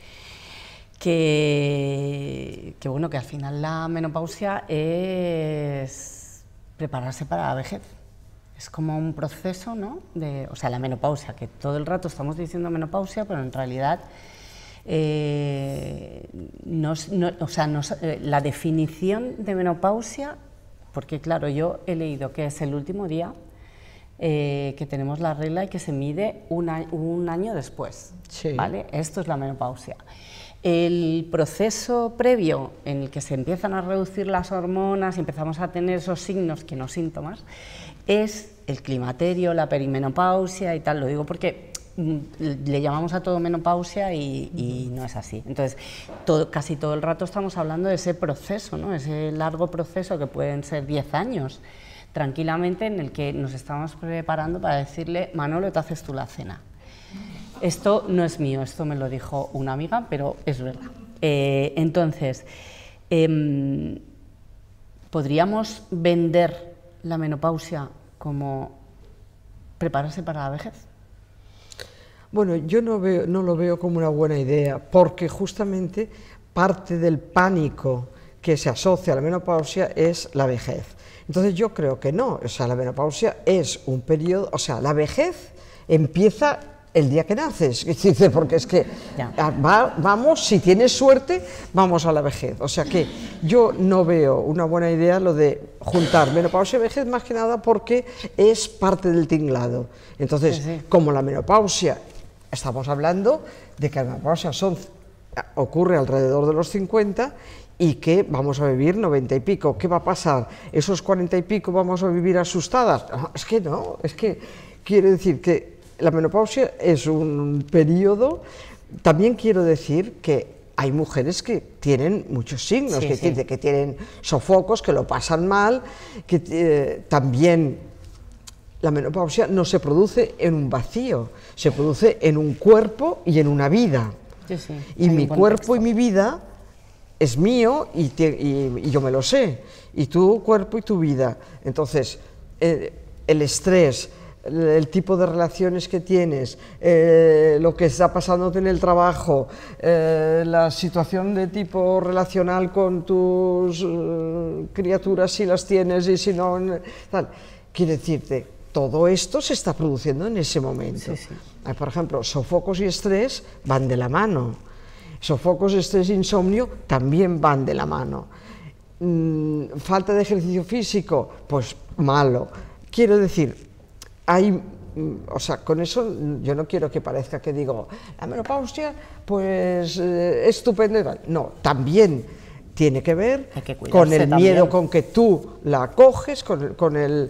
Que, que bueno, que al final la menopausia es prepararse para la vejez. Es como un proceso, ¿no? De, o sea, la menopausia, que todo el rato estamos diciendo menopausia, pero en realidad Eh, no, no, o sea, no, la definición de menopausia, porque claro, yo he leído que es el último día eh, que tenemos la regla y que se mide un, a, un año después, sí. ¿Vale? Esto es la menopausia. El proceso previo en el que se empiezan a reducir las hormonas y empezamos a tener esos signos, que no síntomas, es el climaterio, la perimenopausia y tal. Lo digo porque le llamamos a todo menopausia y, y no es así. Entonces, todo, casi todo el rato estamos hablando de ese proceso, ¿no? Ese largo proceso que pueden ser diez años, tranquilamente, en el que nos estamos preparando para decirle, Manolo, te haces tú la cena. Esto no es mío, esto me lo dijo una amiga, pero es verdad. Eh, entonces, eh, ¿podríamos vender la menopausia como prepararse para la vejez? Bueno, yo no, veo, no lo veo como una buena idea, porque justamente parte del pánico que se asocia a la menopausia es la vejez. Entonces yo creo que no, o sea, la menopausia es un periodo, o sea, la vejez empieza el día que naces, porque es que va, vamos, si tienes suerte, vamos a la vejez. O sea que yo no veo una buena idea lo de juntar menopausia y vejez, más que nada porque es parte del tinglado. Entonces, sí, sí. Como la menopausia, estamos hablando de que la menopausia son, ocurre alrededor de los cincuenta y que vamos a vivir noventa y pico. ¿Qué va a pasar? ¿Esos cuarenta y pico vamos a vivir asustadas? No, es que no, es que quiere decir que la menopausia es un periodo. También quiero decir que hay mujeres que tienen muchos signos, sí, que, sí. que tienen sofocos, que lo pasan mal, que eh, también la menopausia no se produce en un vacío, se produce en un cuerpo y en una vida. Sí, sí. Y mi cuerpo y mi vida es mío y, te, y, y yo me lo sé, y tu cuerpo y tu vida. Entonces, eh, el estrés, el tipo de relaciones que tienes, eh, lo que está pasando en el trabajo, eh, la situación de tipo relacional con tus uh, criaturas, si las tienes y si no, tal. Quiere decirte, todo esto se está produciendo en ese momento. Sí, sí. Por ejemplo, sofocos y estrés van de la mano. Sofocos, estrés, insomnio también van de la mano. Mm, falta de ejercicio físico, pues malo. Quiero decir, hay, o sea, con eso yo no quiero que parezca que digo, la menopausia, pues eh, estupendo y tal. No, también tiene que ver que con el también. miedo con que tú la coges, con, el, con el,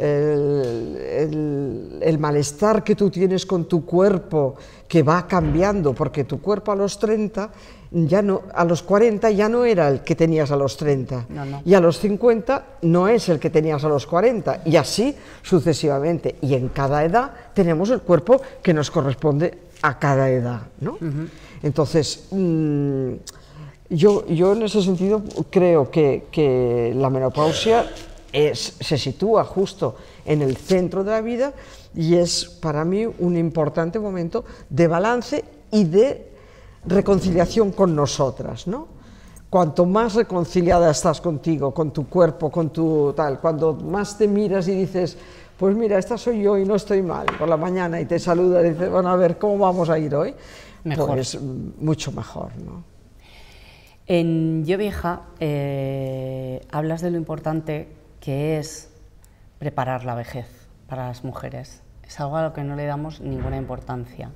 el, el, el malestar que tú tienes con tu cuerpo, que va cambiando, porque tu cuerpo a los treinta, ya no, a los cuarenta ya no era el que tenías a los treinta, no, no. Y a los cincuenta no es el que tenías a los cuarenta, y así sucesivamente, y en cada edad tenemos el cuerpo que nos corresponde a cada edad, ¿no? Uh-huh. Entonces, mmm, Yo, yo en ese sentido creo que, que la menopausia es, se sitúa justo en el centro de la vida y es para mí un importante momento de balance y de reconciliación con nosotras, ¿no? Cuanto más reconciliada estás contigo, con tu cuerpo, con tu tal, cuando más te miras y dices, pues mira, esta soy yo y no estoy mal, por la mañana y te saludas y dices, bueno, a ver, ¿cómo vamos a ir hoy? Mejor. Pues mucho mejor, ¿no? En Yo Vieja eh, hablas de lo importante que es preparar la vejez para las mujeres. Es algo a lo que no le damos ninguna importancia.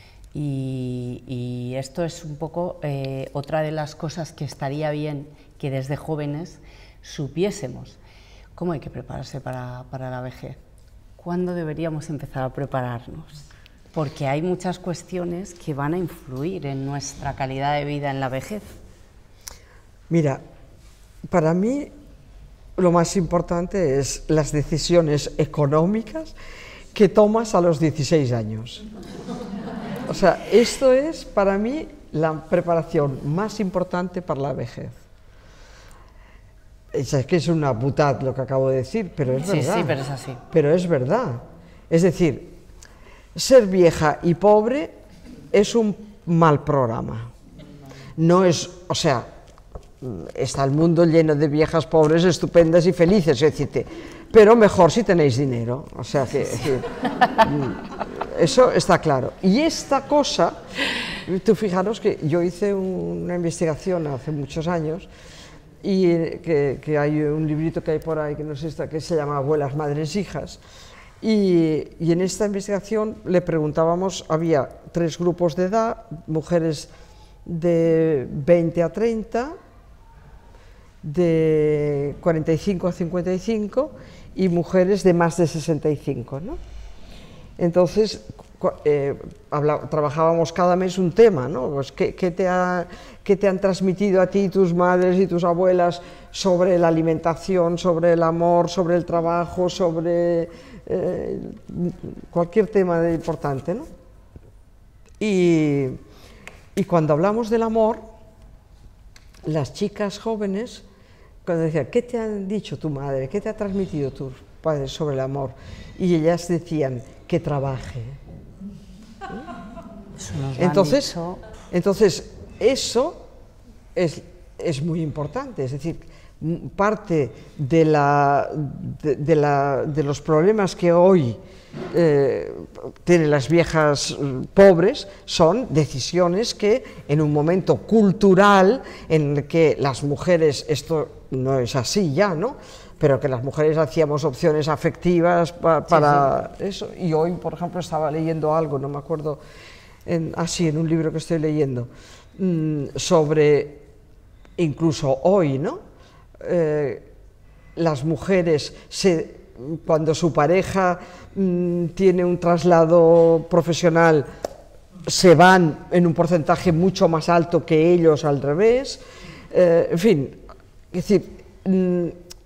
Y, y esto es un poco eh, otra de las cosas que estaría bien que desde jóvenes supiésemos. ¿Cómo hay que prepararse para, para la vejez? ¿Cuándo deberíamos empezar a prepararnos? Porque hay muchas cuestiones que van a influir en nuestra calidad de vida en la vejez. Mira, para mí lo más importante es las decisiones económicas que tomas a los dieciséis años. O sea, esto es para mí la preparación más importante para la vejez. Es que es una butad lo que acabo de decir, pero es verdad. Sí, sí, pero es así. Pero es verdad. Es decir, ser vieja y pobre es un mal programa. No es, o sea, está el mundo lleno de viejas pobres, estupendas y felices, es decir, pero mejor si tenéis dinero, o sea que, es decir, eso está claro. Y esta cosa tú fijaros que yo hice una investigación hace muchos años y que, que hay un librito que hay por ahí que, no sé, que se llama Abuelas, Madres, Hijas, y, y en esta investigación le preguntábamos, había tres grupos de edad, mujeres de veinte a treinta, de cuarenta y cinco a cincuenta y cinco y mujeres de más de sesenta y cinco, ¿no? Entonces, eh, habla, trabajábamos cada mes un tema, ¿no? Pues, ¿qué, qué, te ha, ¿Qué te han transmitido a ti tus madres y tus abuelas sobre la alimentación, sobre el amor, sobre el trabajo, sobre eh, cualquier tema de importante, ¿no? Y, y cuando hablamos del amor, las chicas jóvenes, cuando decían, ¿qué te han dicho tu madre? ¿Qué te ha transmitido tus padres sobre el amor? Y ellas decían, que trabaje. Eso nos lo entonces, han dicho. entonces, eso es, es muy importante, es decir, parte de, la, de, de, la, de los problemas que hoy eh, tienen las viejas pobres son decisiones que en un momento cultural en el que las mujeres, esto no es así ya, ¿no?, pero que las mujeres hacíamos opciones afectivas pa, para sí, sí. eso, y hoy, por ejemplo, estaba leyendo algo, no me acuerdo, en, así en un libro que estoy leyendo, mmm, sobre, incluso hoy, ¿no?, eh, las mujeres, se, cuando su pareja mmm, tiene un traslado profesional, se van en un porcentaje mucho más alto que ellos al revés, eh, en fin, es decir, mmm,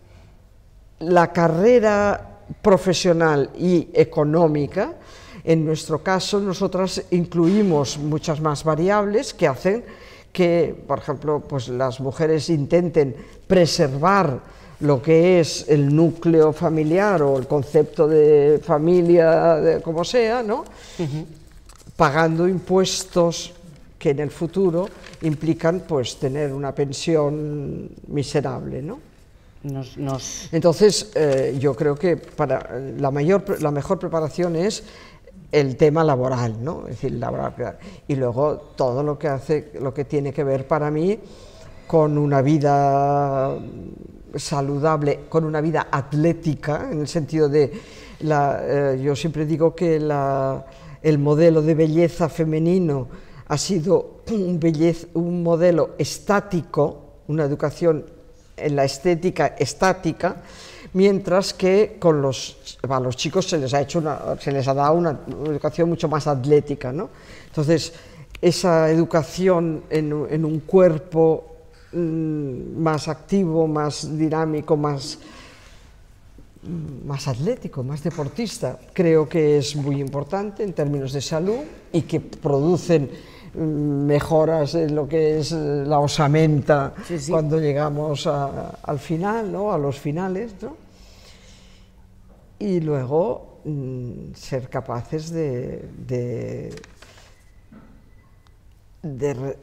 la carrera profesional y económica, en nuestro caso, nosotras incluimos muchas más variables que hacen que, por ejemplo, pues las mujeres intenten preservar lo que es el núcleo familiar o el concepto de familia, de como sea, ¿no? Uh-huh. Pagando impuestos que en el futuro implican, pues, tener una pensión miserable, ¿no? Nos, nos... Entonces, eh, yo creo que para la, mayor, la mejor preparación es el tema laboral, ¿no? Es decir, laboral, y luego todo lo que hace, lo que tiene que ver para mí con una vida saludable, con una vida atlética, en el sentido de, la, eh, yo siempre digo que la, el modelo de belleza femenino ha sido un, belleza, un modelo estático, una educación en la estética estática, mientras que con los, a los chicos se les ha hecho una, se les ha dado una, una educación mucho más atlética, ¿no? Entonces, esa educación en, en un cuerpo mmm, más activo, más dinámico, más, más atlético, más deportista, creo que es muy importante en términos de salud y que producen mejoras en lo que es la osamenta, sí, sí. cuando llegamos a, al final, ¿no?, a los finales, ¿no? Y luego mmm, ser capaces de, de, de,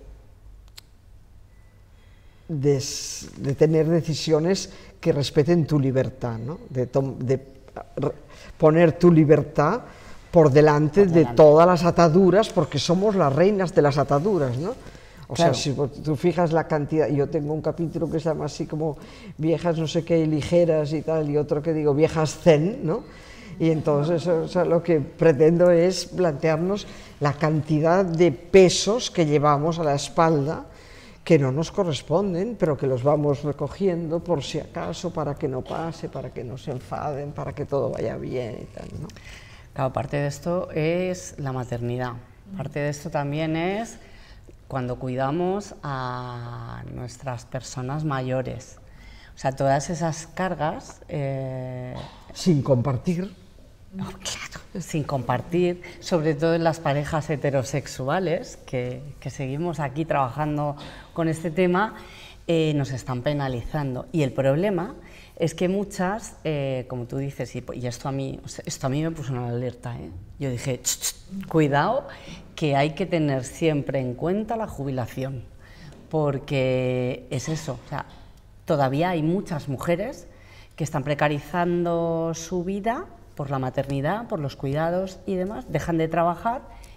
de, de tener decisiones que respeten tu libertad, ¿no?, de, de poner tu libertad por delante, por delante de todas las ataduras, porque somos las reinas de las ataduras, ¿no? O claro. sea, si tú fijas la cantidad, yo tengo un capítulo que se llama así como viejas no sé qué, ligeras y tal, y otro que digo viejas zen, ¿no? Y entonces, o sea, lo que pretendo es plantearnos la cantidad de pesos que llevamos a la espalda, que no nos corresponden, pero que los vamos recogiendo por si acaso, para que no pase, para que no se enfaden, para que todo vaya bien y tal, ¿no? Claro, parte de esto es la maternidad, parte de esto también es cuando cuidamos a nuestras personas mayores, o sea, todas esas cargas... Eh... Sin compartir. No, claro, sin compartir, sobre todo en las parejas heterosexuales, que, que seguimos aquí trabajando con este tema, eh, nos están penalizando. Y el problema es que muchas, eh, como tú dices, y, y esto, a mí, esto a mí me puso una alerta, ¿eh? Yo dije, ch, ch, cuidado, que hay que tener siempre en cuenta la jubilación, porque es eso, o sea, todavía hay muchas mujeres que están precarizando su vida por la maternidad, por los cuidados y demás, dejan de trabajar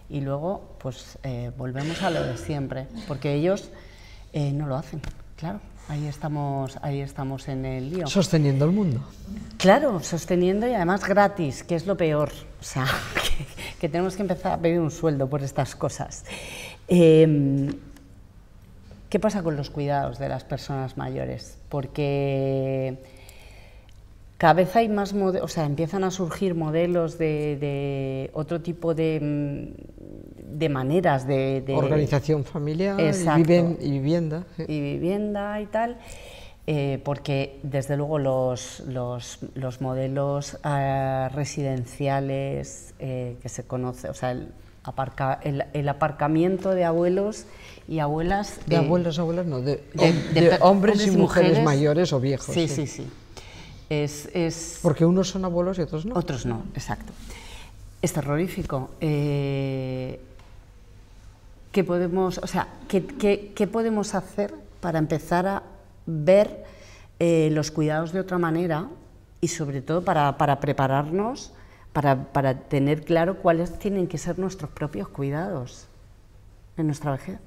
y luego pues eh, volvemos a lo de siempre, porque ellos eh, no lo hacen, claro, ahí estamos, ahí estamos en el lío. Sosteniendo el mundo. Claro, sosteniendo y además gratis, que es lo peor, o sea, que, que tenemos que empezar a pedir un sueldo por estas cosas. Eh, ¿Qué pasa con los cuidados de las personas mayores? Porque cada vez hay más modelos, o sea, empiezan a surgir modelos de, de otro tipo de, de maneras de, de... Organización familiar y, Exacto. y vivienda. Sí. Y vivienda y tal, eh, porque desde luego los, los, los modelos eh, residenciales eh, que se conoce, o sea, el, aparca, el, el aparcamiento de abuelos y abuelas... De eh, abuelos, abuelas no, de, de, de, de de hombres, hombres y mujeres, mujeres mayores o viejos. Sí, sí, sí, sí. Es, es... Porque unos son abuelos y otros no. Otros no, exacto. Es terrorífico. Eh, ¿qué podemos, o sea, ¿qué, qué, qué podemos hacer para empezar a ver eh, los cuidados de otra manera y sobre todo para, para prepararnos, para, para tener claro cuáles tienen que ser nuestros propios cuidados en nuestra vejez?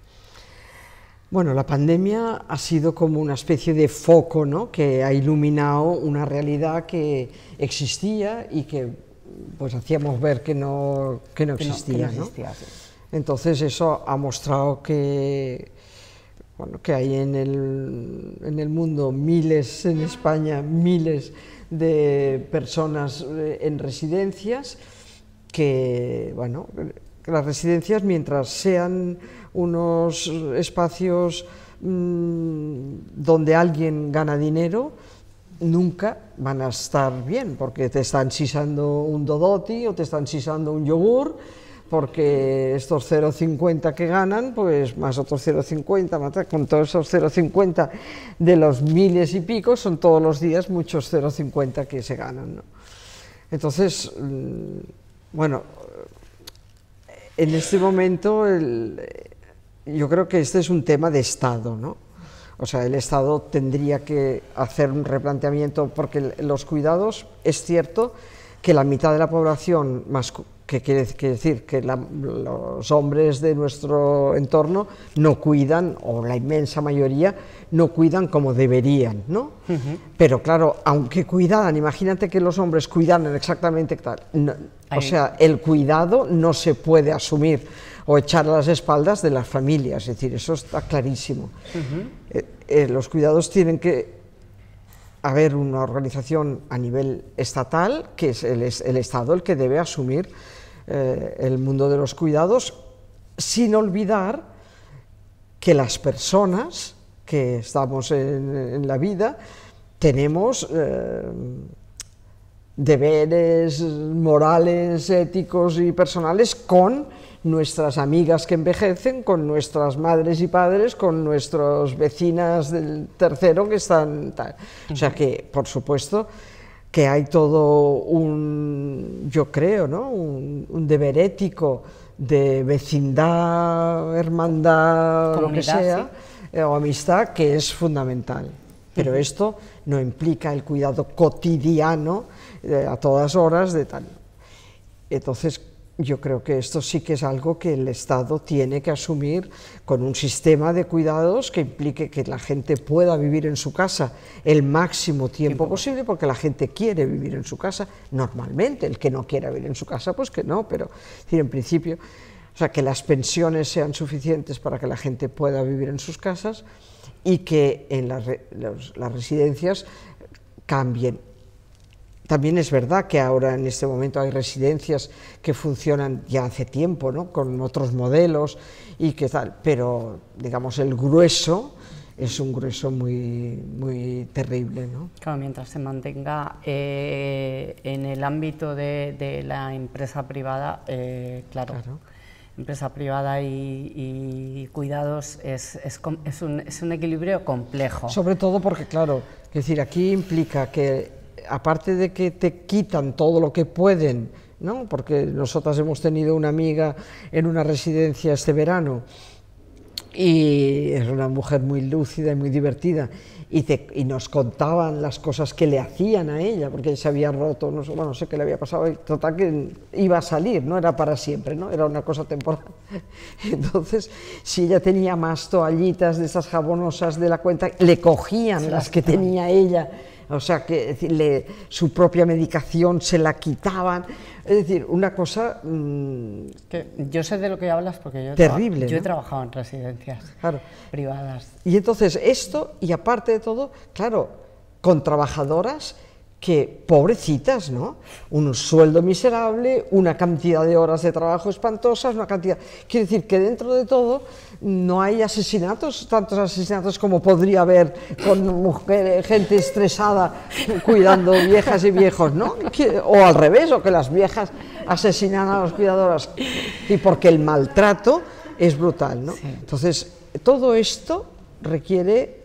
Bueno, la pandemia ha sido como una especie de foco, ¿no?, que ha iluminado una realidad que existía y que pues hacíamos ver que no, que no existía, que no, que no existía, ¿no? sí. Entonces eso ha mostrado que, bueno, que hay en el, en el mundo miles, en España, miles de personas en residencias que, bueno, las residencias, mientras sean unos espacios mmm, donde alguien gana dinero, nunca van a estar bien, porque te están sisando un Dodoti o te están sisando un yogur, porque estos cero coma cincuenta que ganan, pues más otros cero coma cincuenta, con todos esos cero coma cincuenta de los miles y pico, son todos los días muchos cero coma cincuenta que se ganan, ¿no? Entonces, bueno, en este momento el, yo creo que este es un tema de Estado, ¿no? O sea, el Estado tendría que hacer un replanteamiento, porque los cuidados, es cierto que la mitad de la población, más, que quiere, quiere decir que la, los hombres de nuestro entorno no cuidan, o la inmensa mayoría, no cuidan como deberían, ¿no? Uh-huh. Pero claro, aunque cuidaran, imagínate que los hombres cuidaran exactamente tal, no, o sea, el cuidado no se puede asumir o echar a las espaldas de las familias, es decir, eso está clarísimo. Uh-huh. eh, eh, los cuidados tienen que haber una organización a nivel estatal, que es el, el Estado el que debe asumir eh, el mundo de los cuidados, sin olvidar que las personas que estamos en, en la vida tenemos eh, deberes morales, éticos y personales con nuestras amigas que envejecen, con nuestras madres y padres, con nuestras vecinas del tercero que están tal. O sea que, por supuesto, que hay todo un, yo creo, ¿no?, un, un deber ético de vecindad, hermandad, comunidad, lo que sea, sí, o amistad, que es fundamental. Pero uh-huh. esto no implica el cuidado cotidiano eh, a todas horas de tal. Entonces, yo creo que esto sí que es algo que el Estado tiene que asumir con un sistema de cuidados que implique que la gente pueda vivir en su casa el máximo tiempo, tiempo posible, porque la gente quiere vivir en su casa normalmente. El que no quiera vivir en su casa, pues que no, pero es decir, en principio, o sea, que las pensiones sean suficientes para que la gente pueda vivir en sus casas y que en las, los, las residencias cambien. También es verdad que ahora en este momento hay residencias que funcionan ya hace tiempo, ¿no?, con otros modelos y que tal, pero digamos el grueso es un grueso muy, muy terrible, ¿no? Claro, mientras se mantenga eh, en el ámbito de, de la empresa privada, eh, claro, claro, empresa privada y, y cuidados es, es, es, un, es un equilibrio complejo. Sobre todo porque, claro, es decir, aquí implica que aparte de que te quitan todo lo que pueden, ¿no?, porque nosotras hemos tenido una amiga en una residencia este verano y es una mujer muy lúcida y muy divertida. Y, te, y nos contaban las cosas que le hacían a ella, porque se había roto, no sé, bueno, no sé qué le había pasado, y total que iba a salir, no era para siempre, ¿no? Era una cosa temporal. Entonces, si ella tenía más toallitas de esas jabonosas de la cuenta, le cogían sí, las que tenía ella, o sea, que le, su propia medicación se la quitaban. Es decir, una cosa... Mmm, que yo sé de lo que hablas porque yo, terrible, yo ¿no? he trabajado en residencias claro. privadas. Y entonces esto, y aparte de todo, claro, con trabajadoras que, pobrecitas, ¿no? Un sueldo miserable, una cantidad de horas de trabajo espantosas, una cantidad... Quiere decir que dentro de todo no hay asesinatos, tantos asesinatos como podría haber con mujeres, gente estresada cuidando viejas y viejos, ¿no? Que, o al revés, o que las viejas asesinan a las cuidadoras, y porque el maltrato es brutal, ¿no? Sí. Entonces, todo esto requiere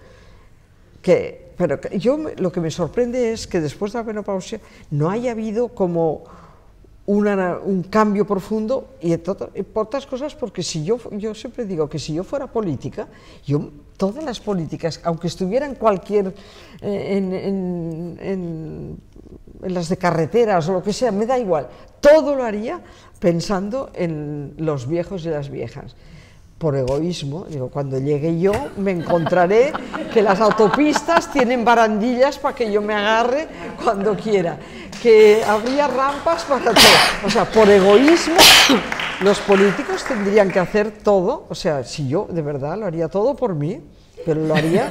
que... Pero yo lo que me sorprende es que después de la menopausia no haya habido como una, un cambio profundo, y, todo, y por otras cosas, porque si yo, yo siempre digo que si yo fuera política, yo todas las políticas, aunque estuvieran cualquier, eh, en, en, en, en las de carreteras o lo que sea, me da igual, todo lo haría pensando en los viejos y las viejas. Por egoísmo, digo, cuando llegue yo me encontraré que las autopistas tienen barandillas para que yo me agarre cuando quiera, que habría rampas para todo. O sea, por egoísmo, los políticos tendrían que hacer todo, o sea, si yo de verdad lo haría todo por mí, pero lo haría,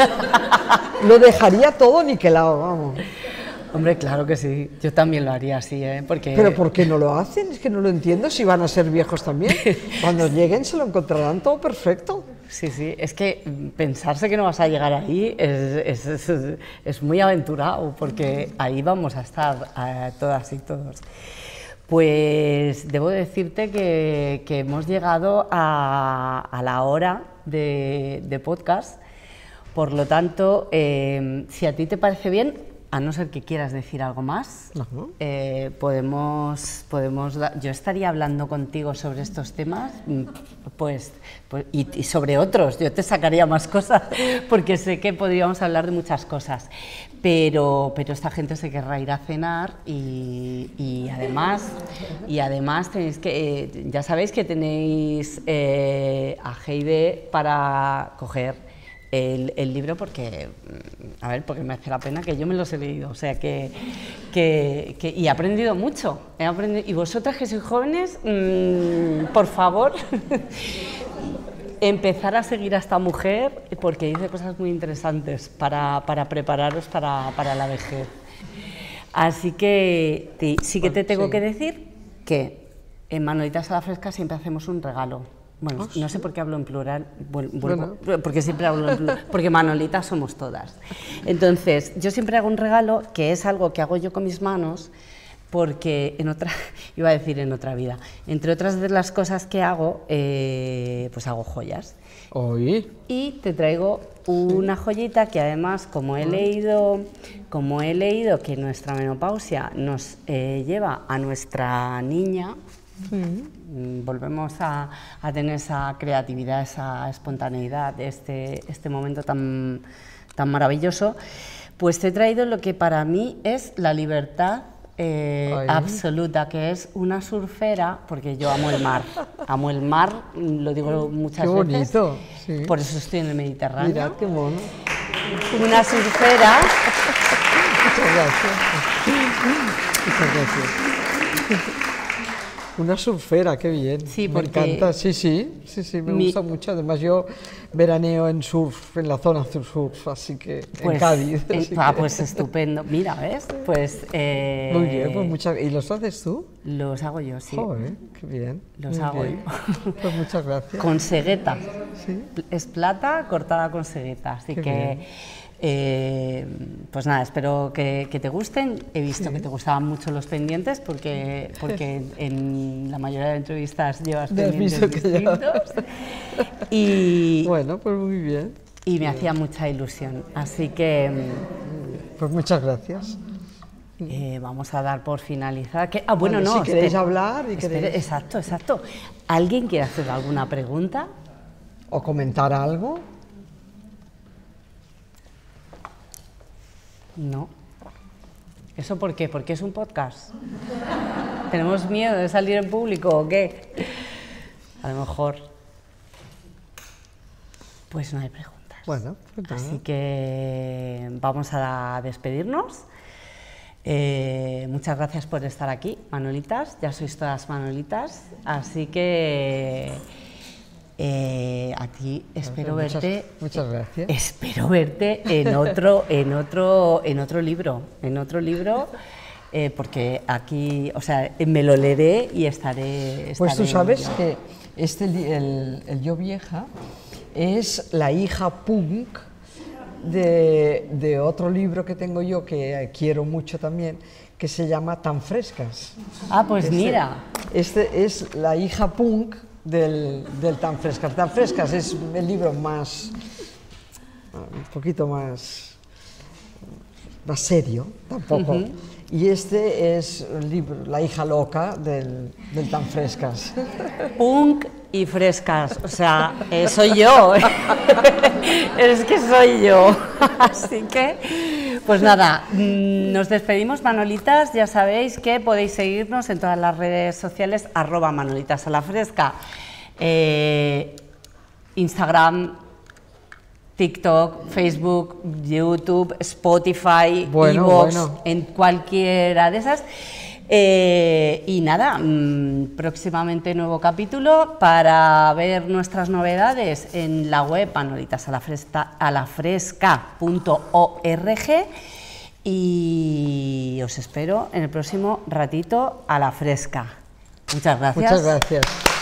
lo dejaría todo niquelado, vamos. Hombre, claro que sí, yo también lo haría así, ¿eh? Porque... ¿Pero por qué no lo hacen? Es que no lo entiendo, si van a ser viejos también. Cuando lleguen se lo encontrarán todo perfecto. Sí, sí, es que pensarse que no vas a llegar ahí es, es, es, es muy aventurado, porque ahí vamos a estar a todas y todos. Pues debo decirte que, que hemos llegado a, a la hora de, de podcast, por lo tanto, eh, si a ti te parece bien, a no ser que quieras decir algo más, uh-huh. eh, podemos, podemos da- yo estaría hablando contigo sobre estos temas, pues, pues y, y sobre otros, yo te sacaría más cosas, porque sé que podríamos hablar de muchas cosas, pero, pero esta gente se querrá ir a cenar y, y además, y además tenéis que, eh, ya sabéis que tenéis eh, a Heide para coger El, el libro, porque, a ver, porque me hace la pena que yo me los he leído, o sea que, que, que y he aprendido mucho, he aprendido, y vosotras que sois jóvenes, mmm, por favor, empezar a seguir a esta mujer, porque dice cosas muy interesantes para, para prepararos para, para la vejez. Así que te, sí que te tengo sí. que decir que en Manolitas a la Fresca siempre hacemos un regalo. Bueno, oh, sí. no sé por qué hablo en plural, bueno, bueno. porque siempre hablo en plural, porque Manolitas somos todas. Entonces, yo siempre hago un regalo, que es algo que hago yo con mis manos, porque en otra, iba a decir en otra vida, entre otras de las cosas que hago, eh, pues hago joyas. ¿Oí? Y te traigo una sí. joyita que además, como he leído, como he leído que nuestra menopausia nos eh, lleva a nuestra niña, Mm. volvemos a, a tener esa creatividad, esa espontaneidad, este, este momento tan, tan maravilloso, pues te he traído lo que para mí es la libertad eh, absoluta, que es una surfera, porque yo amo el mar, amo el mar, lo digo muchas qué veces, bonito, sí. por eso estoy en el Mediterráneo. Mirad qué mono. Una surfera. Muchas gracias. Muchas gracias. Una surfera, qué bien, sí, me encanta, sí, sí, sí, sí, me mi... gusta mucho, además yo veraneo en surf, en la zona surf, así que pues, en Cádiz. En, así ah, que... pues estupendo, mira, ¿ves? Pues... Eh, Muy bien, pues muchas, ¿y los haces tú? Los hago yo, sí. Joder, qué bien. Los muy hago bien. yo. Pues muchas gracias. Con segueta, ¿sí? Es plata cortada con segueta, así qué que... Bien. Eh, pues nada, espero que, que te gusten. He visto sí. que te gustaban mucho los pendientes porque, porque en la mayoría de entrevistas llevas pendientes distintos. Y, bueno, pues muy bien. Y me bien. hacía mucha ilusión, así que... Pues muchas gracias. Eh, vamos a dar por finalizada. Que, ah, bueno, bueno, no. Si queréis espera, hablar y espera, queréis... Exacto, exacto. ¿Alguien quiere hacer alguna pregunta? o comentar algo. No. ¿Eso por qué? ¿Porque es un podcast? ¿Tenemos miedo de salir en público o qué? A lo mejor. Pues no hay preguntas. Bueno, pues nada. Así que vamos a despedirnos. Eh, muchas gracias por estar aquí, Manolitas. Ya sois todas Manolitas. Así que eh, a ti espero muchas, verte. Muchas gracias. Espero verte en otro, en otro, en otro libro, en otro libro, eh, porque aquí, o sea, me lo leeré y estaré. estaré Pues tú sabes yo. que este, el, el Yo Vieja es la hija punk de, de otro libro que tengo yo que quiero mucho también, que se llama Tan Frescas. Ah, pues este, mira. Este es la hija punk del, del Tan Frescas. Tan Frescas es el libro más, un poquito más, más serio, tampoco. Uh-huh. Y este es el libro, la hija loca del, del Tan Frescas. Punk y frescas, o sea, eh, soy yo, es que soy yo. Así que, pues nada, nos despedimos, Manolitas. Ya sabéis que podéis seguirnos en todas las redes sociales, arroba Manolitas a la Fresca, eh, Instagram, TikTok, Facebook, YouTube, Spotify, bueno, iVoox, bueno. en cualquiera de esas. Eh, y nada, mmm, próximamente nuevo capítulo para ver nuestras novedades en la web manolitas a la fresca punto org y os espero en el próximo ratito a la fresca. Muchas gracias. Muchas gracias.